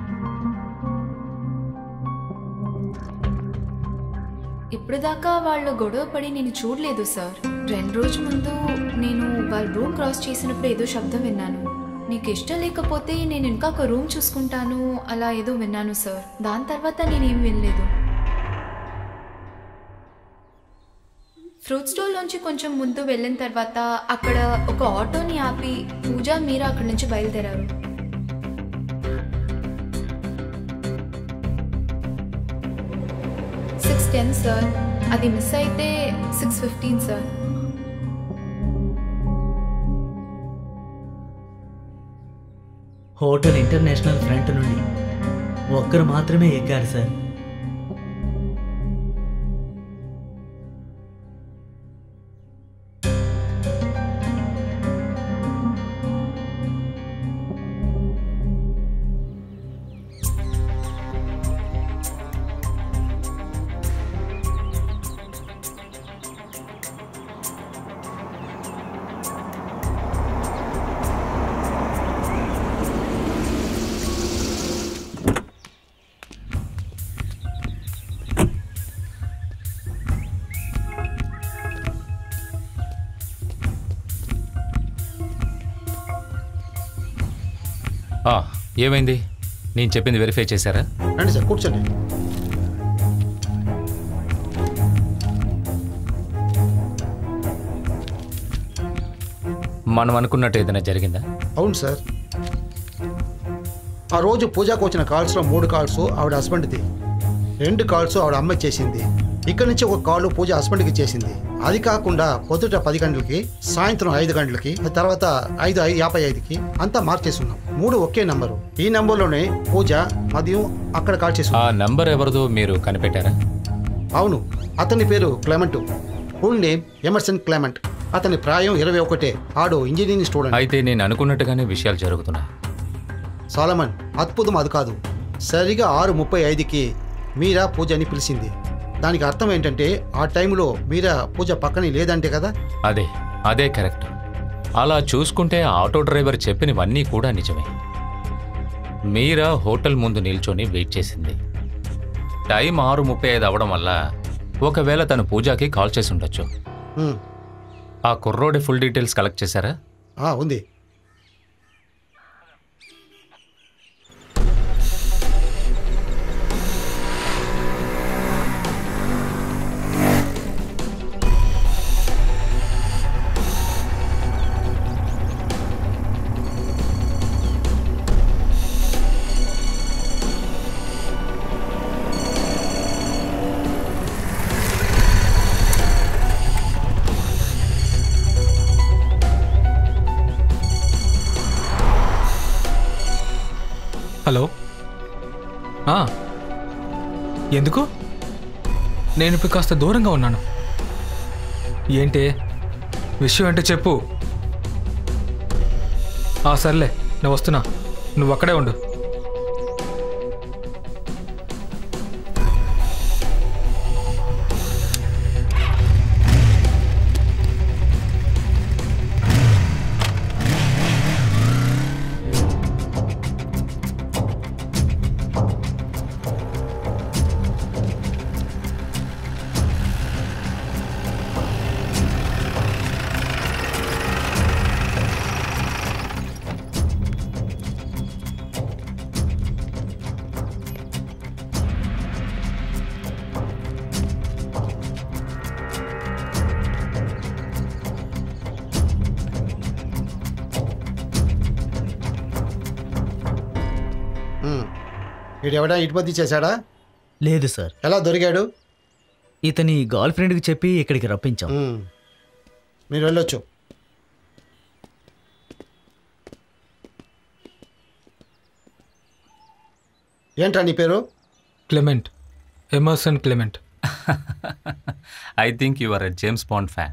ఇప్పుడు దాకా వాళ్ళు గొడవ పడి నేను చూడలేదు సార్. రెండు రోజుల ముందు నేను వాళ్ళ రూమ్ క్రాస్ చేసినప్పుడు ఏదో శబ్దం విన్నాను. నీకు ఇష్టం లేకపోతే నేను ఇంకా ఒక రూమ్ చూసుకుంటాను అలా ఏదో విన్నాను సార్. దాని తర్వాత నేనేం వినలేదు. ఫ్రూట్ స్టోర్లోంచి కొంచెం ముందు వెళ్ళిన తర్వాత అక్కడ ఒక ఆటోని ఆపి పూజ మీరా అక్కడి నుంచి బయలుదేరారు. Six ten sir. అది మిస్ అయితే six fifteen sir. Hotel international front నుండి ఒక్కరు మాత్రమే ఎక్కారు సార్. ఆ, ఏమైంది? నేను చెప్పింది వెరిఫై చేశారా? రండి సార్, కూర్చోండి. మనం అనుకున్నట్టు ఏదైనా జరిగిందా? అవును సార్. ఆ రోజు పూజకు వచ్చిన కాల్స్లో మూడు కాల్స్ ఆవిడ హస్బెండ్ది, రెండు కాల్స్ ఆవిడ అమ్మ చేసింది. ఇక్కడ నుంచి ఒక కాల్ పూజ హస్బెండ్కి చేసింది. అది కాకుండా పొద్దుట పది గంటలకి, సాయంత్రం ఐదు గంటలకి, తర్వాత ఐదు ఐదు యాభై ఐదుకి అంతా మార్చేస్తున్నాం. మూడు ఒకే నంబరు. ఈ నంబర్లోనే పూజ మదియం అక్కడ కాల్ చేసి. ఆ నంబర్ ఎవరిదో మీరు కనిపెట్టారా? అవును, అతని పేరు Clement. Full name Emerson Clement. అతని ప్రాయం ఇరవై ఒకటే. ఆడు ఇంజనీరింగ్ స్టూడెంట్. అయితే నేను అనుకున్నట్టుగానే విషయాలు జరుగుతున్నాయి. సాలమన్, అద్భుతం అది కాదు. సరిగా ఆరు ముప్పై ఐదుకి మీరా పూజ అని పిలిచింది. దానికి అర్థం ఏంటంటే ఆ టైంలో మీరా పూజ పక్కనే లేదంటే కదా. అదే అదే కరెక్ట్. అలా చూసుకుంటే ఆటో డ్రైవర్ చెప్పినవన్నీ కూడా నిజమే. మీరా హోటల్ ముందు నిల్చొని వెయిట్ చేసింది. టైం ఆరు ముప్పై ఐదు అవడం వల్ల ఒకవేళ తను పూజకి కాల్ చేసి ఉండొచ్చు. ఉమ్, ఆ కుర్రోడి ఫుల్ డీటెయిల్స్ కలెక్ట్ చేశారా? ఆ, ఉంది. హలో. ఎందుకు? నేను ఇప్పుడు కాస్త దూరంగా ఉన్నాను. ఏంటి విషయం అంటే చెప్పు. సర్లే, నేను వస్తున్నా, నువ్వు అక్కడే ఉండు. వీడెవడా ఇటుపతి చేశాడా? లేదు సార్. ఎలా దొరికాడు? ఇతని గర్ల్ ఫ్రెండ్కి చెప్పి ఇక్కడికి రప్పించాం. మీరు వెళ్ళొచ్చు. ఏంట్రా నీ పేరు? Clement, Emerson Clement. I think you are a James Bond fan.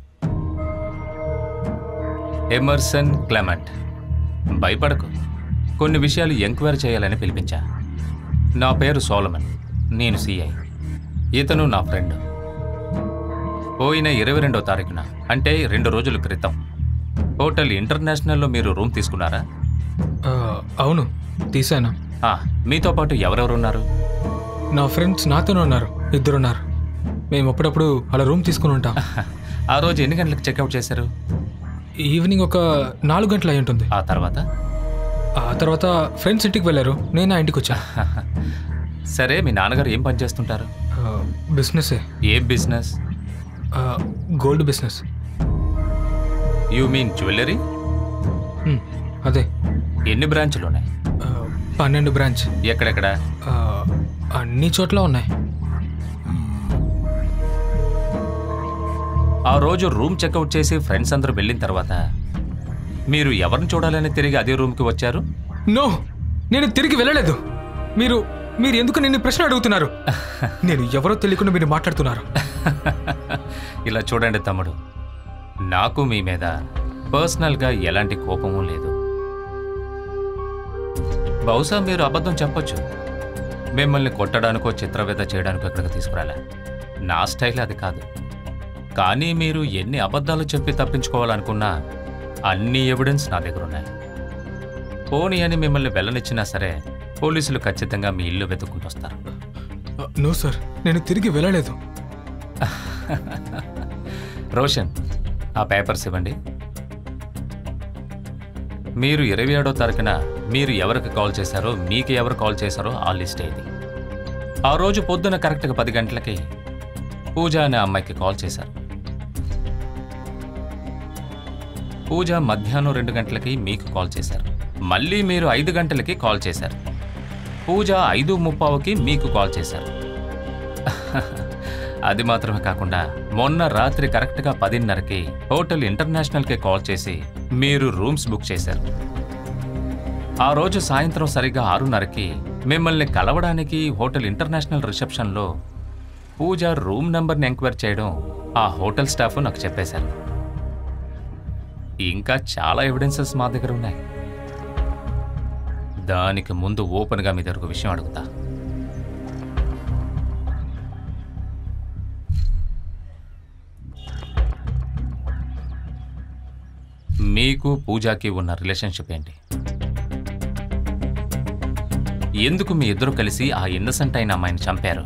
Emerson Clement, భయపడకు. కొన్ని విషయాలు ఎంక్వైరీ చేయాలని పిలిపించా. నా పేరు సోలమన్, నేను సిఐ. ఇతను నా ఫ్రెండ్. పోయిన ఇరవై రెండవ తారీఖున, అంటే రెండు రోజుల క్రితం, హోటల్ ఇంటర్నేషనల్లో మీరు రూమ్ తీసుకున్నారా? అవును, తీశాను. మీతో పాటు ఎవరెవరు ఉన్నారు? నా ఫ్రెండ్స్ నాతోనే ఉన్నారు, ఇద్దరున్నారు. మేము అప్పుడప్పుడు అలా రూమ్ తీసుకుని ఉంటాం. ఆ రోజు ఎన్ని గంటలకు చెక్అవుట్ చేశారు? ఈవినింగ్ ఒక నాలుగు గంటలు అయి ఉంటుంది. ఆ తర్వాత? ఆ తర్వాత ఫ్రెండ్స్ ఇంటికి వెళ్ళారు, నేను ఆ ఇంటికి వచ్చా. సరే, మీ నాన్నగారు ఏం పని చేస్తుంటారు? బిజినెస్. ఏ business? Gold business. You mean jewellery? అదే. ఎన్ని బ్రాంచ్లు ఉన్నాయి? పన్నెండు బ్రాంచ్. ఎక్కడెక్కడ? అన్ని చోట్ల ఉన్నాయి. ఆ రోజు రూమ్ చెక్అవుట్ చేసి ఫ్రెండ్స్ అందరూ వెళ్ళిన తర్వాత మీరు ఎవరిని చూడాలని తిరిగి అదే రూమ్కి వచ్చారు? నో, నేను తిరిగి వెళ్ళలేదు. మీరు మీరు ఎందుకు నిన్ను ప్రశ్న అడుగుతున్నారు? నేను ఎవరో తెలియకుండా మీరు మాట్లాడుతున్నారు. ఇలా చూడండి తమ్ముడు, నాకు మీ మీద పర్సనల్గా ఎలాంటి కోపము లేదు. బహుశా మీరు అబద్ధం చెప్పొచ్చు. మిమ్మల్ని కొట్టడానికో చిత్రవేద చేయడానికో ఇక్కడికి తీసుకురాలే. నా స్టైల్ అది కాదు. కానీ మీరు ఎన్ని అబద్ధాలు చెప్పి తప్పించుకోవాలనుకున్నా అన్ని ఎవిడెన్స్ నా దగ్గర ఉన్నాయి. పోనీ అని మిమ్మల్ని వెళ్ళనిచ్చినా సరే పోలీసులు ఖచ్చితంగా మీ ఇల్లు వెతుక్కుంటూ వస్తారు. నో సార్, నేను తిరిగి వెళ్ళలేదు. రోషన్, ఆ పేపర్స్ ఇవ్వండి. మీరు ఇరవై ఏడో తారీఖున మీరు ఎవరికి కాల్ చేశారో, మీకు ఎవరు కాల్ చేశారో ఆ లిస్ట్ ఇది. ఆ రోజు పొద్దున కరెక్ట్గా పది గంటలకి పూజ అనే అమ్మాయికి కాల్ చేశారు. పూజ మధ్యాహ్నం రెండు గంటలకి మీకు కాల్ చేశారు. మళ్ళీ మీరు ఐదు గంటలకి కాల్ చేశారు. పూజ ఐదు ముప్పావుకి మీకు కాల్ చేశారు. అది మాత్రమే కాకుండా మొన్న రాత్రి కరెక్ట్గా పదిన్నరకి హోటల్ ఇంటర్నేషనల్కి కాల్ చేసి మీరు రూమ్స్ బుక్ చేశారు. ఆ రోజు సాయంత్రం సరిగ్గా ఆరున్నరకి మిమ్మల్ని కలవడానికి హోటల్ ఇంటర్నేషనల్ రిసెప్షన్లో పూజ రూమ్ నెంబర్ని ఎంక్వైరీ చేయడం ఆ హోటల్ స్టాఫ్ నాకు చెప్పేశారు. ఇంకా చాలా ఎవిడెన్సెస్ మా దగ్గర ఉన్నాయి. దానికి ముందు ఓపెన్గా మీ దగ్గర ఒక విషయం అడుగుతా. మీకు పూజాకి ఉన్న రిలేషన్షిప్ ఏంటి? ఎందుకు మీ ఇద్దరు కలిసి ఆ ఇన్నసెంట్ అయిన అమ్మాయిని చంపారు?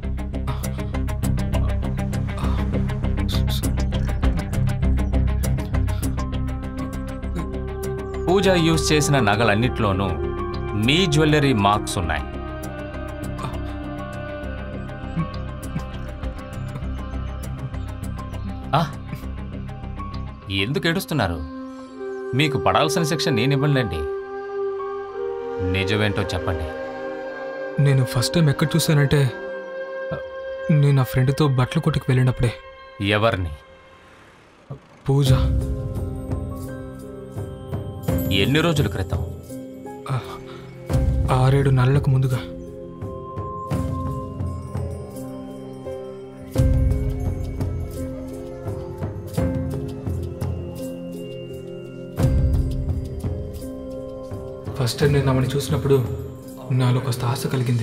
పూజ యూజ్ చేసిన నగలన్నిట్లోనూ మీ జ్యువెలరీ మార్క్స్ ఉన్నాయి. ఎందుకు ఏడుస్తున్నారు? మీకు పడాల్సిన శిక్ష నేను ఇవ్వలేండి. నిజమేంటో చెప్పండి. నేను ఫస్ట్ టైం ఎక్కడ చూశానంటే నేను నా ఫ్రెండ్తో బట్టల కొట్టుకు వెళ్ళినప్పుడే. ఎవరిని? పూజ. ఎన్ని రోజుల క్రితం? ఆరేడు నెలలకు ముందుగా. ఫస్ట్ టైం నేను ఆమెను చూసినప్పుడు నాలో కొంత ఆశ కలిగింది.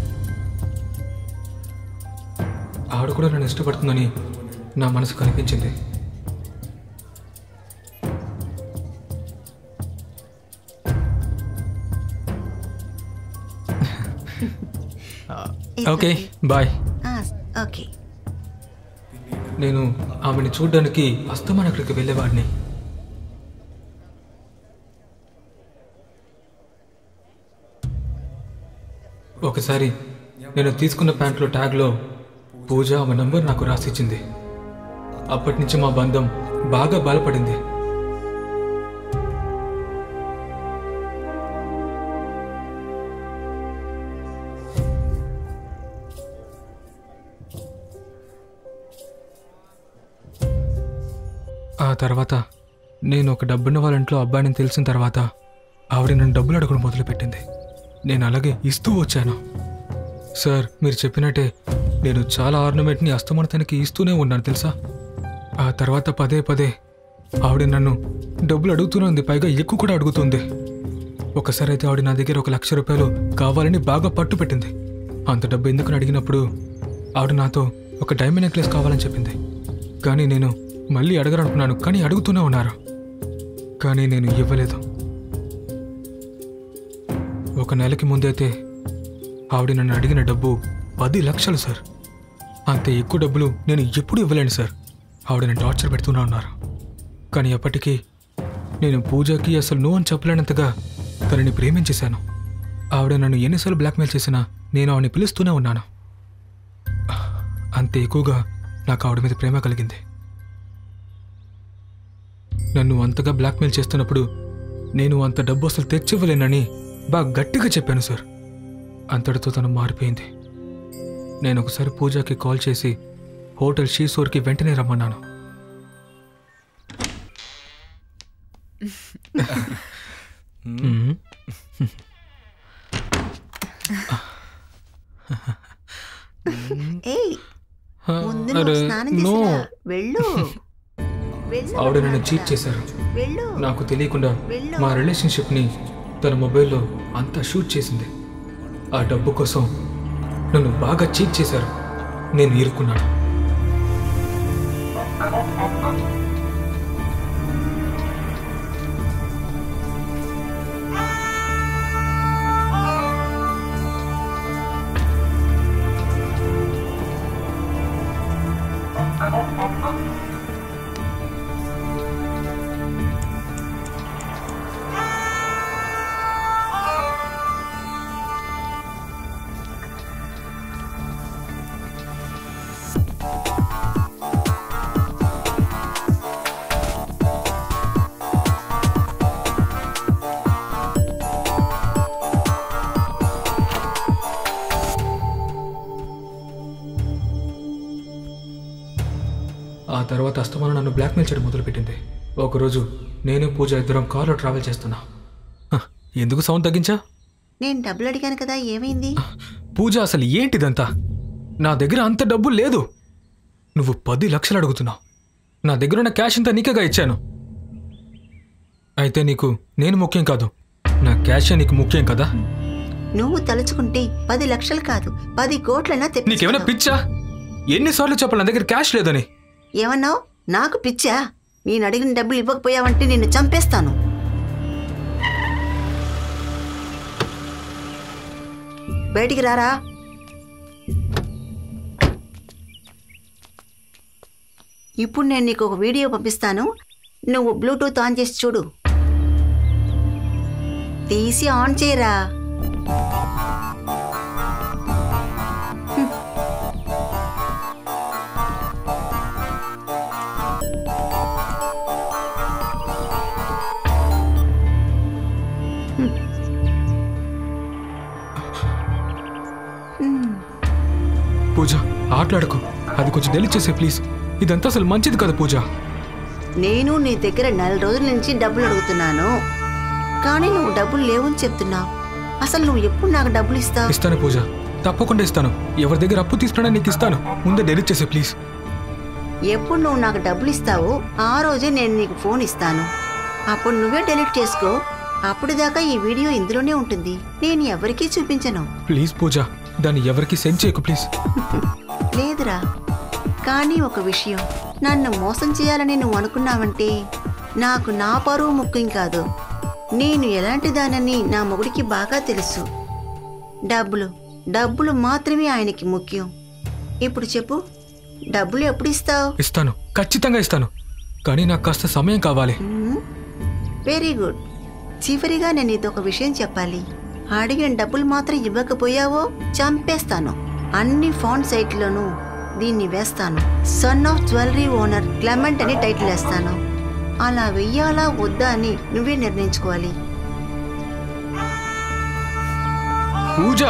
ఆవిడ కూడా నన్ను ఇష్టపడుతుందని నా మనసు కనిపించింది. Okay bye. ఓకే. నేను ఆమెను చూడడానికి అస్తమానం అక్కడికి వెళ్ళేవాడిని. ఒకసారి నేను తీసుకున్న ప్యాంట్లో ట్యాగ్లో పూజ ఆమె నంబర్ నాకు రాసిచ్చింది. అప్పటి నుంచి మా బంధం బాగా బలపడింది. ఆ తర్వాత నేను ఒక డబ్బున్న వాళ్ళ ఇంట్లో అబ్బాయిని తెలిసిన తర్వాత ఆవిడ నన్ను డబ్బులు అడగడం మొదలుపెట్టింది. నేను అలాగే ఇస్తూ వచ్చాను. సార్, మీరు చెప్పినట్టే నేను చాలా ఆర్నమెంట్ని అస్తమానతానికి ఇస్తూనే ఉన్నాను తెలుసా. ఆ తర్వాత పదే పదే ఆవిడ నన్ను డబ్బులు అడుగుతూనే ఉంది, పైగా ఎక్కువ కూడా అడుగుతుంది. ఒకసారి అయితే ఆవిడ నా దగ్గర ఒక లక్ష రూపాయలు కావాలని బాగా పట్టు పెట్టింది. అంత డబ్బు ఎందుకని అడిగినప్పుడు ఆవిడ నాతో ఒక డైమండ్ నెక్లెస్ కావాలని చెప్పింది. కానీ నేను మళ్ళీ అడగరనుకున్నాను, కానీ అడుగుతూనే ఉన్నారు. కానీ నేను ఇవ్వలేదు. ఒక నెలకి ముందైతే ఆవిడ నన్ను అడిగిన డబ్బు పది లక్షలు సార్. అంత ఎక్కువ డబ్బులు నేను ఎప్పుడు ఇవ్వలేను సార్. ఆవిడని టార్చర్ పెడుతూనే ఉన్నారు. కానీ ఎప్పటికీ నేను పూజకి అసలు నో అని చెప్పలేనంతగా తనని ప్రేమించేశాను. ఆవిడ నన్ను ఎన్నిసార్లు బ్లాక్మెయిల్ చేసినా నేను ఆవిడని పిలుస్తూనే ఉన్నాను. అంత ఎక్కువగా నాకు ఆవిడ మీద ప్రేమ కలిగింది. నన్ను అంతగా బ్లాక్మెయిల్ చేస్తున్నప్పుడు నేను అంత డబ్బు అసలు తెచ్చివ్వలేనని బాగా గట్టిగా చెప్పాను సార్. అంతటితో తను మారిపోయింది. నేను ఒకసారి పూజకి కాల్ చేసి హోటల్ షీసోర్కి వెంటనే రమ్మన్నాను. ఆవిడ నన్ను చీట్ చేశారు. నాకు తెలియకుండా మా రిలేషన్షిప్ని తన మొబైల్లో అంతా షూట్ చేసింది. ఆ డబ్బు కోసం నన్ను బాగా చీట్ చేశారు. నేను ఇరుక్కున్నాను. తర్వాత అస్తమానం నన్ను బ్లాక్మెయిల్ చేయడం మొదలుపెట్టింది. ఒకరోజు నేను పూజ ఇద్దరం కార్లో ట్రావెల్ చేస్తున్నా. హ, ఎందుకు సౌండ్ తగ్గించా? నేను డబ్బులు అడిగాను కదా, ఏమైంది? పూజ అసలు ఏంటిదంతా? నా దగ్గర అంత డబ్బు లేదు. నువ్వు పది లక్షలు అడుగుతున్నావు. నా దగ్గర ఉన్న క్యాష్ అంతా నీకేగా ఇచ్చాను. అయితే నీకు నేను ముఖ్యం కాదు, నా క్యాషే నీకు ముఖ్యం కదా? నువ్వు తలుచుకుంటే పది లక్షలు కాదు పది కోట్లైనా తెప్పి. నీకేమైనా పిచ్చా? ఎన్నిసార్లు చెప్పాలి నా దగ్గర క్యాష్ లేదని? ఏమన్నావు? నాకు పిచ్చా? నేను అడిగిన డబ్బులు ఇవ్వకపోయావంటే నిన్ను చంపేస్తాను. బయటికి రారా. ఇప్పుడు నేను నీకు ఒక వీడియో పంపిస్తాను, నువ్వు బ్లూటూత్ ఆన్ చేసి చూడు. తీసి ఆన్ చేయరా. పూజ ఆటలాడుకో, అది కొంచెం డెలిట్ చేసే ప్లీజ్. ఇదంతా అసలు మంచిది కదా పూజ. నేను నీ దగ్గర నెల రోజుల నుంచి డబ్బులు అడుగుతున్నాను, కానీ నువ్వు డబ్బులు లేవని చెప్తున్నావు. అసలు నువ్వు ఎప్పుడు నాకు డబ్బులు ఇస్తావు? ఇస్తాను పూజ, తప్పకుండా ఇస్తాను. ఎవరి దగ్గర అప్పు తీసుకున్నా నీకు ఇస్తాను. ముందే డెలిట్ చేసే ప్లీజ్. ఎప్పుడు నువ్వు నాకు డబ్బులు ఇస్తావో ఆ రోజే నేను నీకు ఫోన్ ఇస్తాను. అప్పుడు నువ్వే డెలిట్ చేసుకో. అప్పుడు దాకా ఈ వీడియో ఇందులోనే ఉంటుంది, నేను ఎవరికీ చూపించను. ప్లీజ్ పూజ, దాన్ని ఎవరికి సెండ్ చేయకు ప్లీజ్. లేదురా, కానీ ఒక విషయం, నన్ను మోసం చేయాలని నువ్వు అనుకున్నావంటే నాకు నా పరువు ముఖ్యం కాదు. నేను ఎలాంటి దానని నా మొగుడికి బాగా తెలుసు. డబ్బులు డబ్బులు మాత్రమే ఆయనకి ముఖ్యం. ఇప్పుడు చెప్పు, డబ్బులు ఎప్పుడు ఇస్తావు? ఇస్తాను, ఖచ్చితంగా ఇస్తాను, కానీ నాకు కాస్త సమయం కావాలి. Very good. చివరిగా నేను నీతో ఒక విషయం చెప్పాలి. అడిగిన డబ్బులు మాత్రం ఇవ్వకపోయావో చంపేస్తాను. అన్ని ఫోన్ సైట్లోనూ దీన్ని వేస్తాను. Son of jewellery owner Clement అని టైటిల్ వేస్తాను. అలా వెయ్యాలా వద్దా అని నువ్వే నిర్ణయించుకోవాలి. పూజ,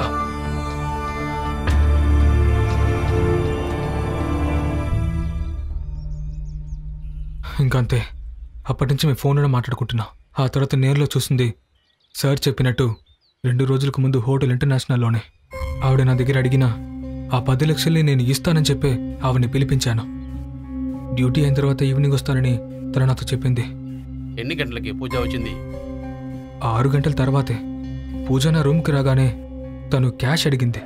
ఇంకంతే. అప్పటి నుంచి మేము ఫోన్లో మాట్లాడుకుంటున్నా. ఆ తర్వాత నేరులో చూసింది సార్ చెప్పినట్టు రెండు రోజులకు ముందు హోటల్ ఇంటర్నేషనల్లోనే. ఆవిడ నా దగ్గర అడిగిన ఆ పది లక్షల్ని నేను ఇస్తానని చెప్పే ఆవిడని పిలిపించాను. డ్యూటీ అయిన తర్వాత ఈవినింగ్ వస్తానని తను నాతో చెప్పింది. ఎన్ని గంటలకి పూజ వచ్చింది? ఆరు గంటల తర్వాతే. పూజ నా రూమ్కి రాగానే తను క్యాష్ అడిగింది.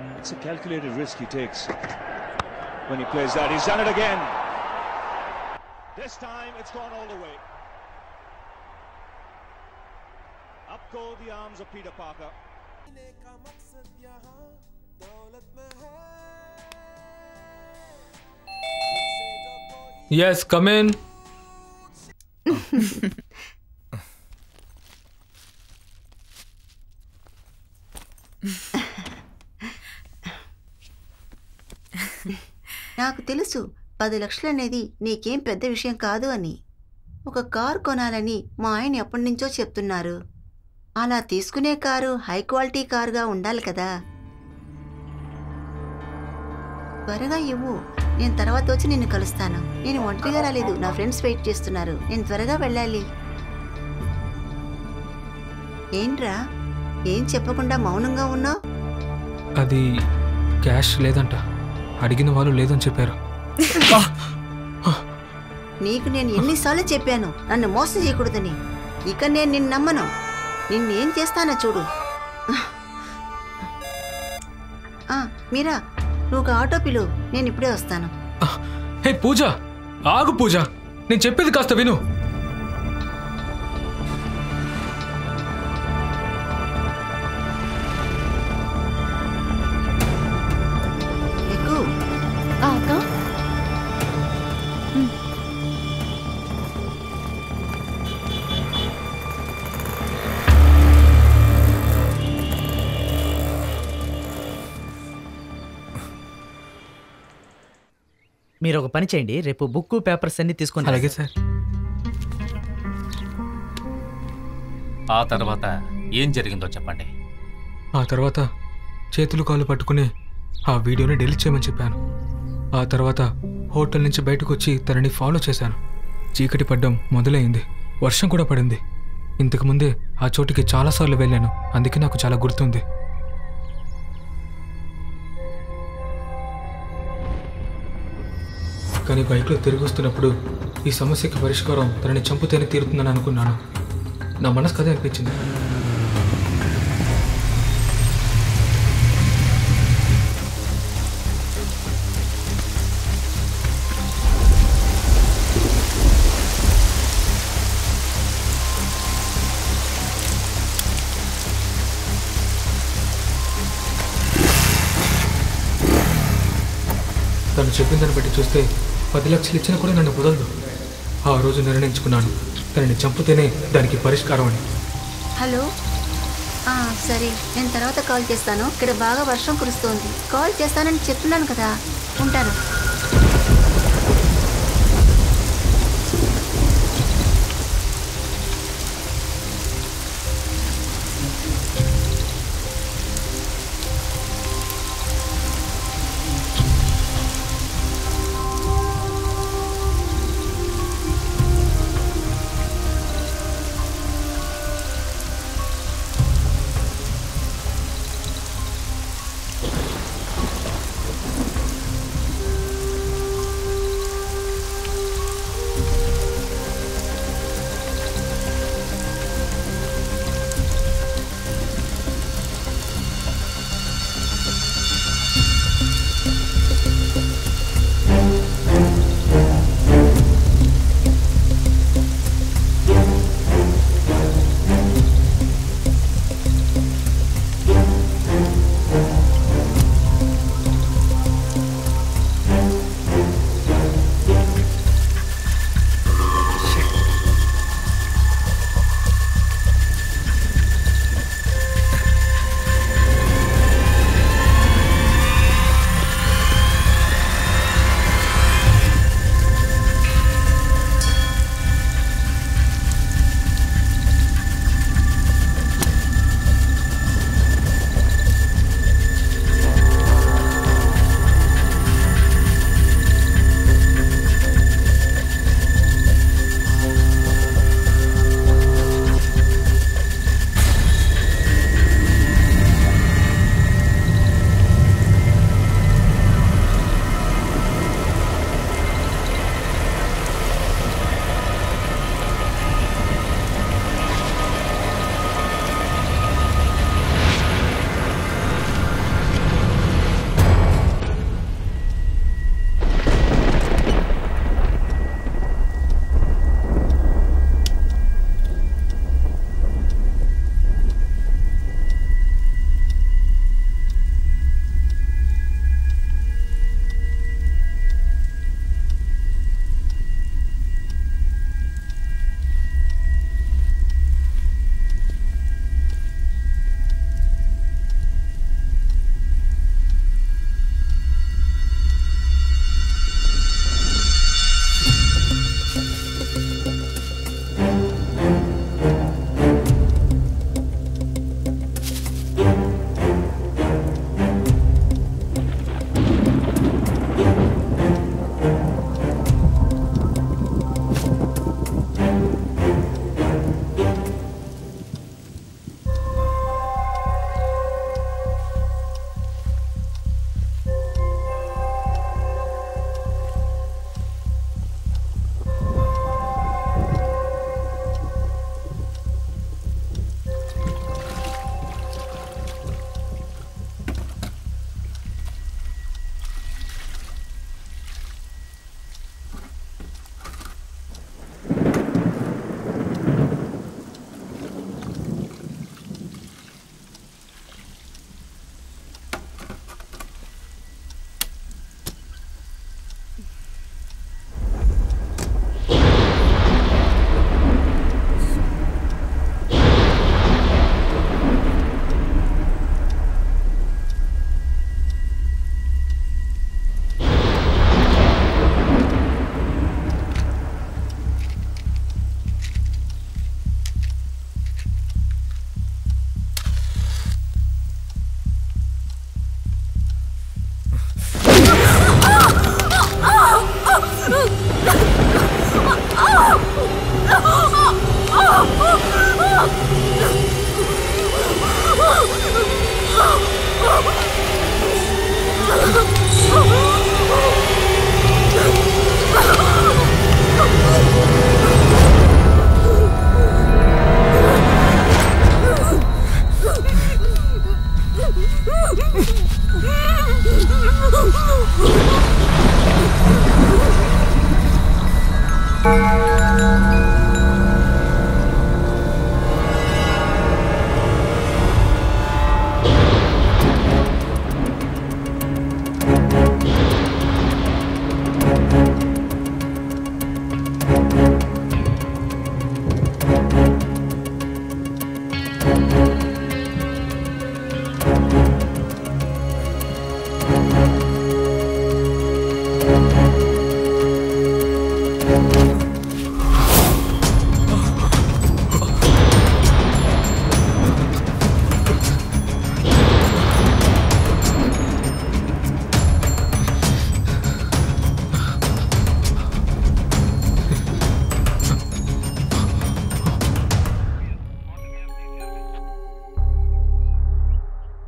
Yes, come in. నాకు తెలుసు పది లక్షలు అనేది నీకేం పెద్ద విషయం కాదు అని. ఒక కారు కొనాలని మా ఆయన ఎప్పటి నుంచో చెప్తున్నారు. అలా తీసుకునే కారు హై క్వాలిటీ కారుగా ఉండాలి కదా. త్వరగా ఇవ్వు, నేను తర్వాత వచ్చి నిన్ను కలుస్తాను. నేను ఒంటరిగా రాలేదు, నా ఫ్రెండ్స్ వెయిట్ చేస్తున్నారు. నేను త్వరగా వెళ్ళాలి. ఏంట్రా, ఏం చెప్పకుండా మౌనంగా ఉన్నావు? అది క్యాష్ లేదంట, అడిగిన వాళ్ళు లేదని చెప్పారు. నీకు నేను ఎన్నిసార్లు చెప్పాను నన్ను మోసం చేయకూడదని. ఇక నేను నిన్ను నమ్మను. నిన్నేం చేస్తానో చూడు. మీరా, నువ్వు ఒక ఆటో పిలు, నేను ఇప్పుడే వస్తాను. హే పూజ, ఆగు పూజ, నేను చెప్పేది కాస్త విను. ఎక్కు. అక్క, మీరు ఒక పని చేయండి, రేపు బుక్ పేపర్స్ అన్ని తీసుకొని. అలాగే సార్. ఆ తర్వాత ఏం జరిగిందో చెప్పండి. ఆ తర్వాత చేతులు కాళ్ళు పట్టుకుని ఆ వీడియోని డెలీట్ చేయమని చెప్పాను. ఆ తర్వాత హోటల్ నుంచి బయటకు వచ్చి తనని ఫాలో చేశాను. చీకటి పడ్డం మొదలైంది, వర్షం కూడా పడింది. ఇంతకుముందే ఆ చోటుకి చాలాసార్లు వెళ్ళాను, అందుకే నాకు చాలా గుర్తుంది. కానీ బైక్లో తిరిగి వస్తున్నప్పుడు ఈ సమస్యకి పరిష్కారం తనని చంపుతేనే తీరుతుందని అనుకున్నాను. నా మనసు కదే అనిపించింది. తను చెప్పిన దాన్ని బట్టి చూస్తే పది లక్షలు ఇచ్చినా కూడా నన్ను వదలదు. ఆ రోజు నిర్ణయించుకున్నాను, తనని చంపితేనే దానికి పరిష్కారం అని. హలో ఆ, సరే నేను తర్వాత కాల్ చేస్తాను. ఇక్కడ బాగా వర్షం కురుస్తోంది. కాల్ చేస్తానని చెప్తున్నాను కదా, ఉంటాను.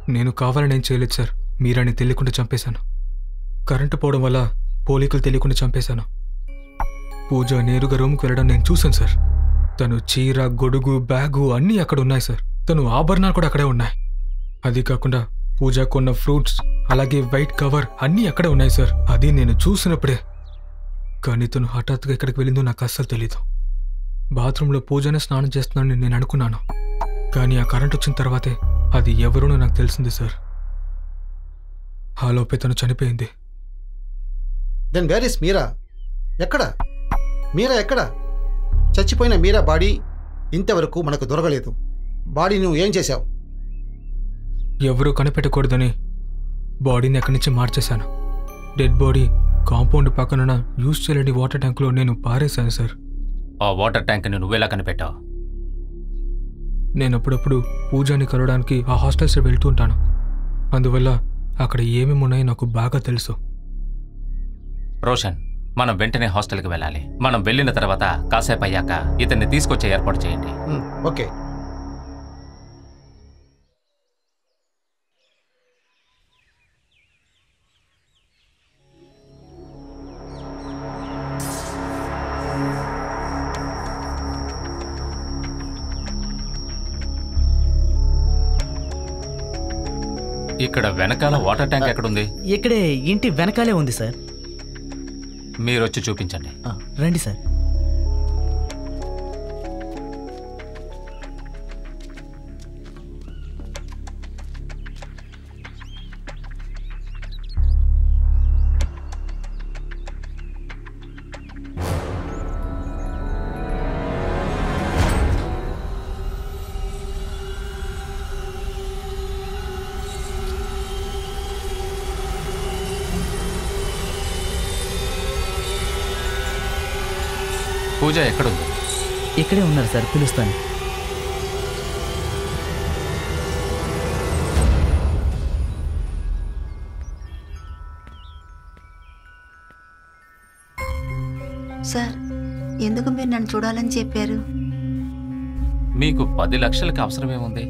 నేను కావాలని ఏం చేయలేదు సార్. మీరాని తెలియకుండా చంపేశాను. కరెంటు పోవడం వల్ల పోలీకులు తెలియకుండా చంపేశాను. పూజ నేరుగా రూమ్కి వెళ్ళడం నేను చూశాను సార్. తను చీర, గొడుగు, బ్యాగు అన్నీ అక్కడ ఉన్నాయి సార్. తను ఆభరణాలు కూడా అక్కడే ఉన్నాయి. అది కాకుండా పూజ కొన్న ఫ్రూట్స్, అలాగే వైట్ కవర్ అన్నీ అక్కడే ఉన్నాయి సార్. అది నేను చూసినప్పుడే. కానీ తను హఠాత్తుగా ఎక్కడికి వెళ్ళిందో నాకు అస్సలు తెలీదు. బాత్రూంలో పూజనే స్నానం చేస్తున్నానని నేను అనుకున్నాను. కానీ ఆ కరెంట్ వచ్చిన తర్వాతే అది ఎవరునో నాకు తెలిసింది సార్. ఆలోపే తను చనిపోయింది. Then where is Meera? ఎక్కడ మీరా? ఎక్కడ? చచ్చిపోయిన మీరా బాడీ ఇంతవరకు మనకు దొరకలేదు. బాడీ నువ్వు ఏం చేశావు? ఎవరూ కనిపెట్టకూడదని బాడీని ఎక్కడి నుంచి మార్చేశాను. డెడ్ బాడీ కాంపౌండ్ పక్కన యూజ్ చేయలేని వాటర్ ట్యాంకులో నేను పారేశాను సార్. ఆ వాటర్ ట్యాంక్ని నువ్వెలా కనిపెట్టావు? నేను అప్పుడప్పుడు పూజని కలవడానికి ఆ హాస్టల్స్ వెళ్తూ ఉంటాను. అందువల్ల అక్కడ ఏమేమి ఉన్నాయో నాకు బాగా తెలుసు. రోషన్, మనం వెంటనే హాస్టల్కి వెళ్ళాలి. మనం వెళ్ళిన తర్వాత కాసేపు అయ్యాక ఇతన్ని తీసుకొచ్చే ఏర్పాటు చేయండి. ఓకే. ఇక్కడ వెనకాల వాటర్ ట్యాంక్ ఎక్కడుంది? ఇక్కడే ఇంటి వెనకాలే ఉంది సార్. మీరు వచ్చి చూపించండి. రండి సార్. పూజ ఎక్కడుంది? ఇక్కడే ఉన్నారు సార్, పిలుస్తాను. సార్, ఎందుకు మీరు నన్ను చూడాలని చెప్పారు? మీకు పది లక్షలకి అవసరమేముంది?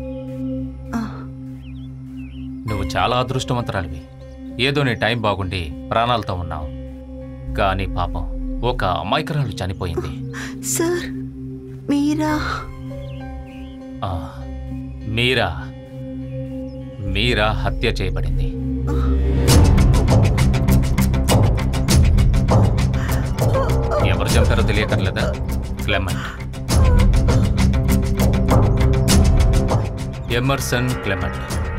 నువ్వు చాలా అదృష్టవంతురాలివి. ఏదో నీ టైం బాగుండి ప్రాణాలతో ఉన్నావు. కానీ పాపం ఒక అమాయకురాలు చనిపోయింది. సార్, మీరా? మీరా మీరా హత్య చేయబడింది. ఎవరు చంపారో తెలియకర్లేదా? Clement, Emerson Clement.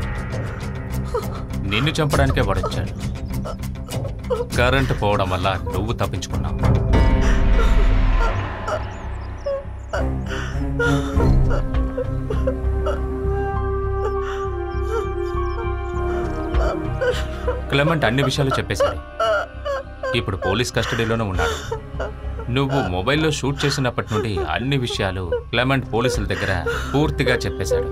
నిన్ను చంపడానికే వాడొచ్చాడు. కరెంటు పోవడం వల్ల నువ్వు తప్పించుకున్నావు. క్లెమెంట్ అన్ని విషయాలు చెప్పేశాడు. ఇప్పుడు పోలీస్ కస్టడీలోనే ఉన్నాడు. నువ్వు మొబైల్లో షూట్ చేసినప్పటి నుండి అన్ని విషయాలు క్లెమెంట్ పోలీసుల దగ్గర పూర్తిగా చెప్పేశాడు.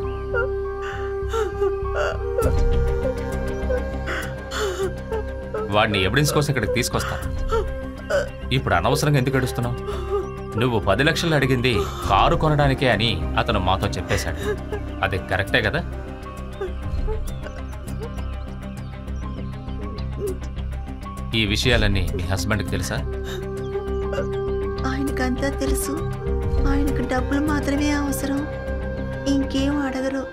వాడిని ఎవిడెన్స్ కోసం ఇక్కడికి తీసుకొస్తాను. ఇప్పుడు అనవసరంగా ఎందుకు అడుస్తున్నావు? నువ్వు పది లక్షలు అడిగింది కారు కొనడానికే అని అతను మాతో చెప్పేశాడు. అది కరెక్టే కదా? ఈ విషయాలన్నీ మీ హస్బెండ్కి తెలుసా? ఆయనకంతా తెలుసు. ఆయనకు డబ్బులు మాత్రమే అవసరం, ఇంకేం అడగరు.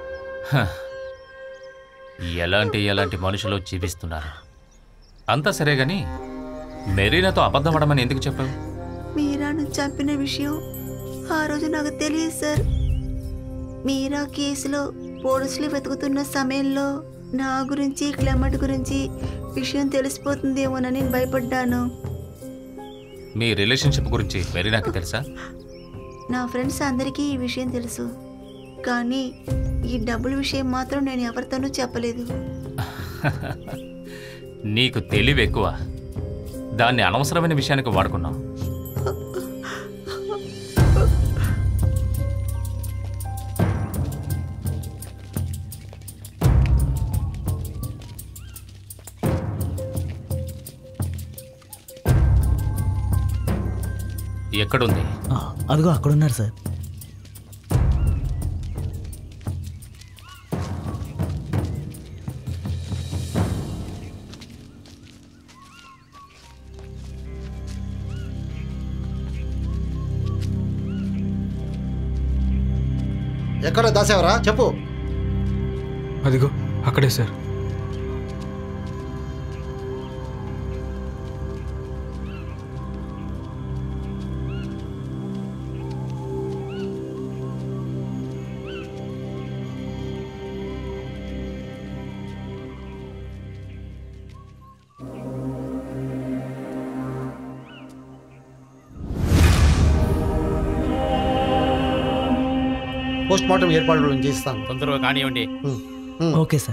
ఎలాంటి ఎలాంటి మనుషులు జీవిస్తున్నారు. అంతా సరే గాని మెరీనాతో అబద్ధం ఆడమని ఎందుకు చెప్పావు? మీరాను చంపిన విషయం ఆ రోజు నాకు తెలియదు సార్. మీరా కేసులో పోలీసులు వెతుకుతున్న సమయంలో నా గురించి, క్లెమెంట్ గురించి విషయం తెలిసిపోతుందేమోనని భయపడ్డాను. మీ రిలేషన్షిప్ గురించి మెరీనాకి తెలుసా? నా ఫ్రెండ్స్ అందరికీ ఈ విషయం తెలుసు. కానీ ఈ డబ్బుల విషయం మాత్రం నేను ఎవరితోనూ చెప్పలేదు. నీకు తెలివి ఎక్కువ. దాన్ని అనవసరమైన విషయానికి వాడుకున్నావు. ఎక్కడుంది? అదిగో అక్కడున్నారు సార్. ఎక్కడ దాసావరా చెప్పు. అదిగో అక్కడే సార్. పోస్ట్ మార్టం ఏర్పాట్లు చేస్తాను. తొందరగా కానివ్వండి. Okay sir.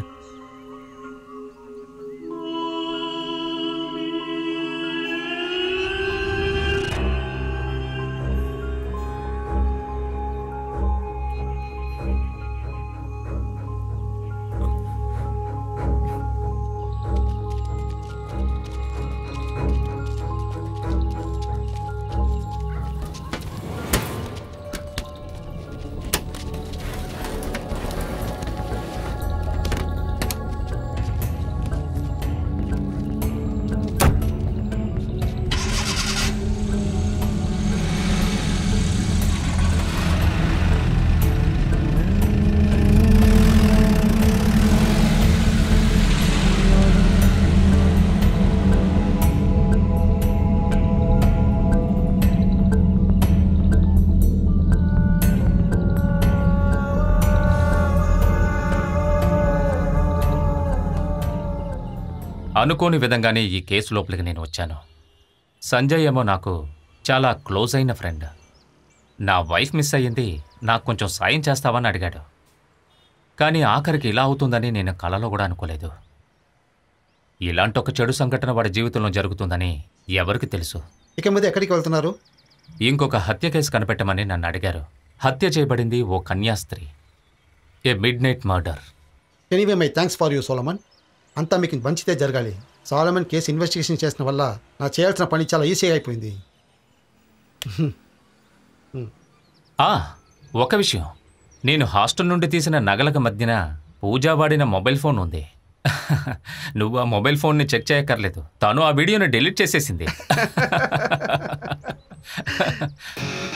అనుకోని విధంగానే ఈ కేసు లోపలికి నేను వచ్చాను. సంజయ్ ఏమో నాకు చాలా క్లోజ్ అయిన ఫ్రెండ్. నా వైఫ్ మిస్ అయ్యింది, నాకు కొంచెం సాయం చేస్తావని అడిగాడు. కానీ ఆఖరికి ఇలా అవుతుందని నేను కలలో కూడా అనుకోలేదు. ఇలాంటి ఒక చెడు సంఘటన వాడి జీవితంలో జరుగుతుందని ఎవరికి తెలుసు? ఇక మీద ఎక్కడికి వెళ్తున్నారు? ఇంకొక హత్య కేసు కనిపెట్టమని నన్ను అడిగారు. హత్య చేయబడింది ఓ కన్యాస్త్రీ. A midnight murder. Anyway my thanks for you Solomon. అంతా మీకు మంచిదే జరగాలి. సోలమన్ కేసు ఇన్వెస్టిగేషన్ చేసిన వల్ల నా చేయాల్సిన పని చాలా ఈజీ అయిపోయింది. ఆ ఒక విషయం, నేను హాస్టల్ నుండి తీసిన నగలకు మధ్యన పూజా వాడిన మొబైల్ ఫోన్ ఉంది. నువ్వు ఆ మొబైల్ ఫోన్ని చెక్ చేయక్కర్లేదు, తను ఆ వీడియోని డిలీట్ చేసేసింది.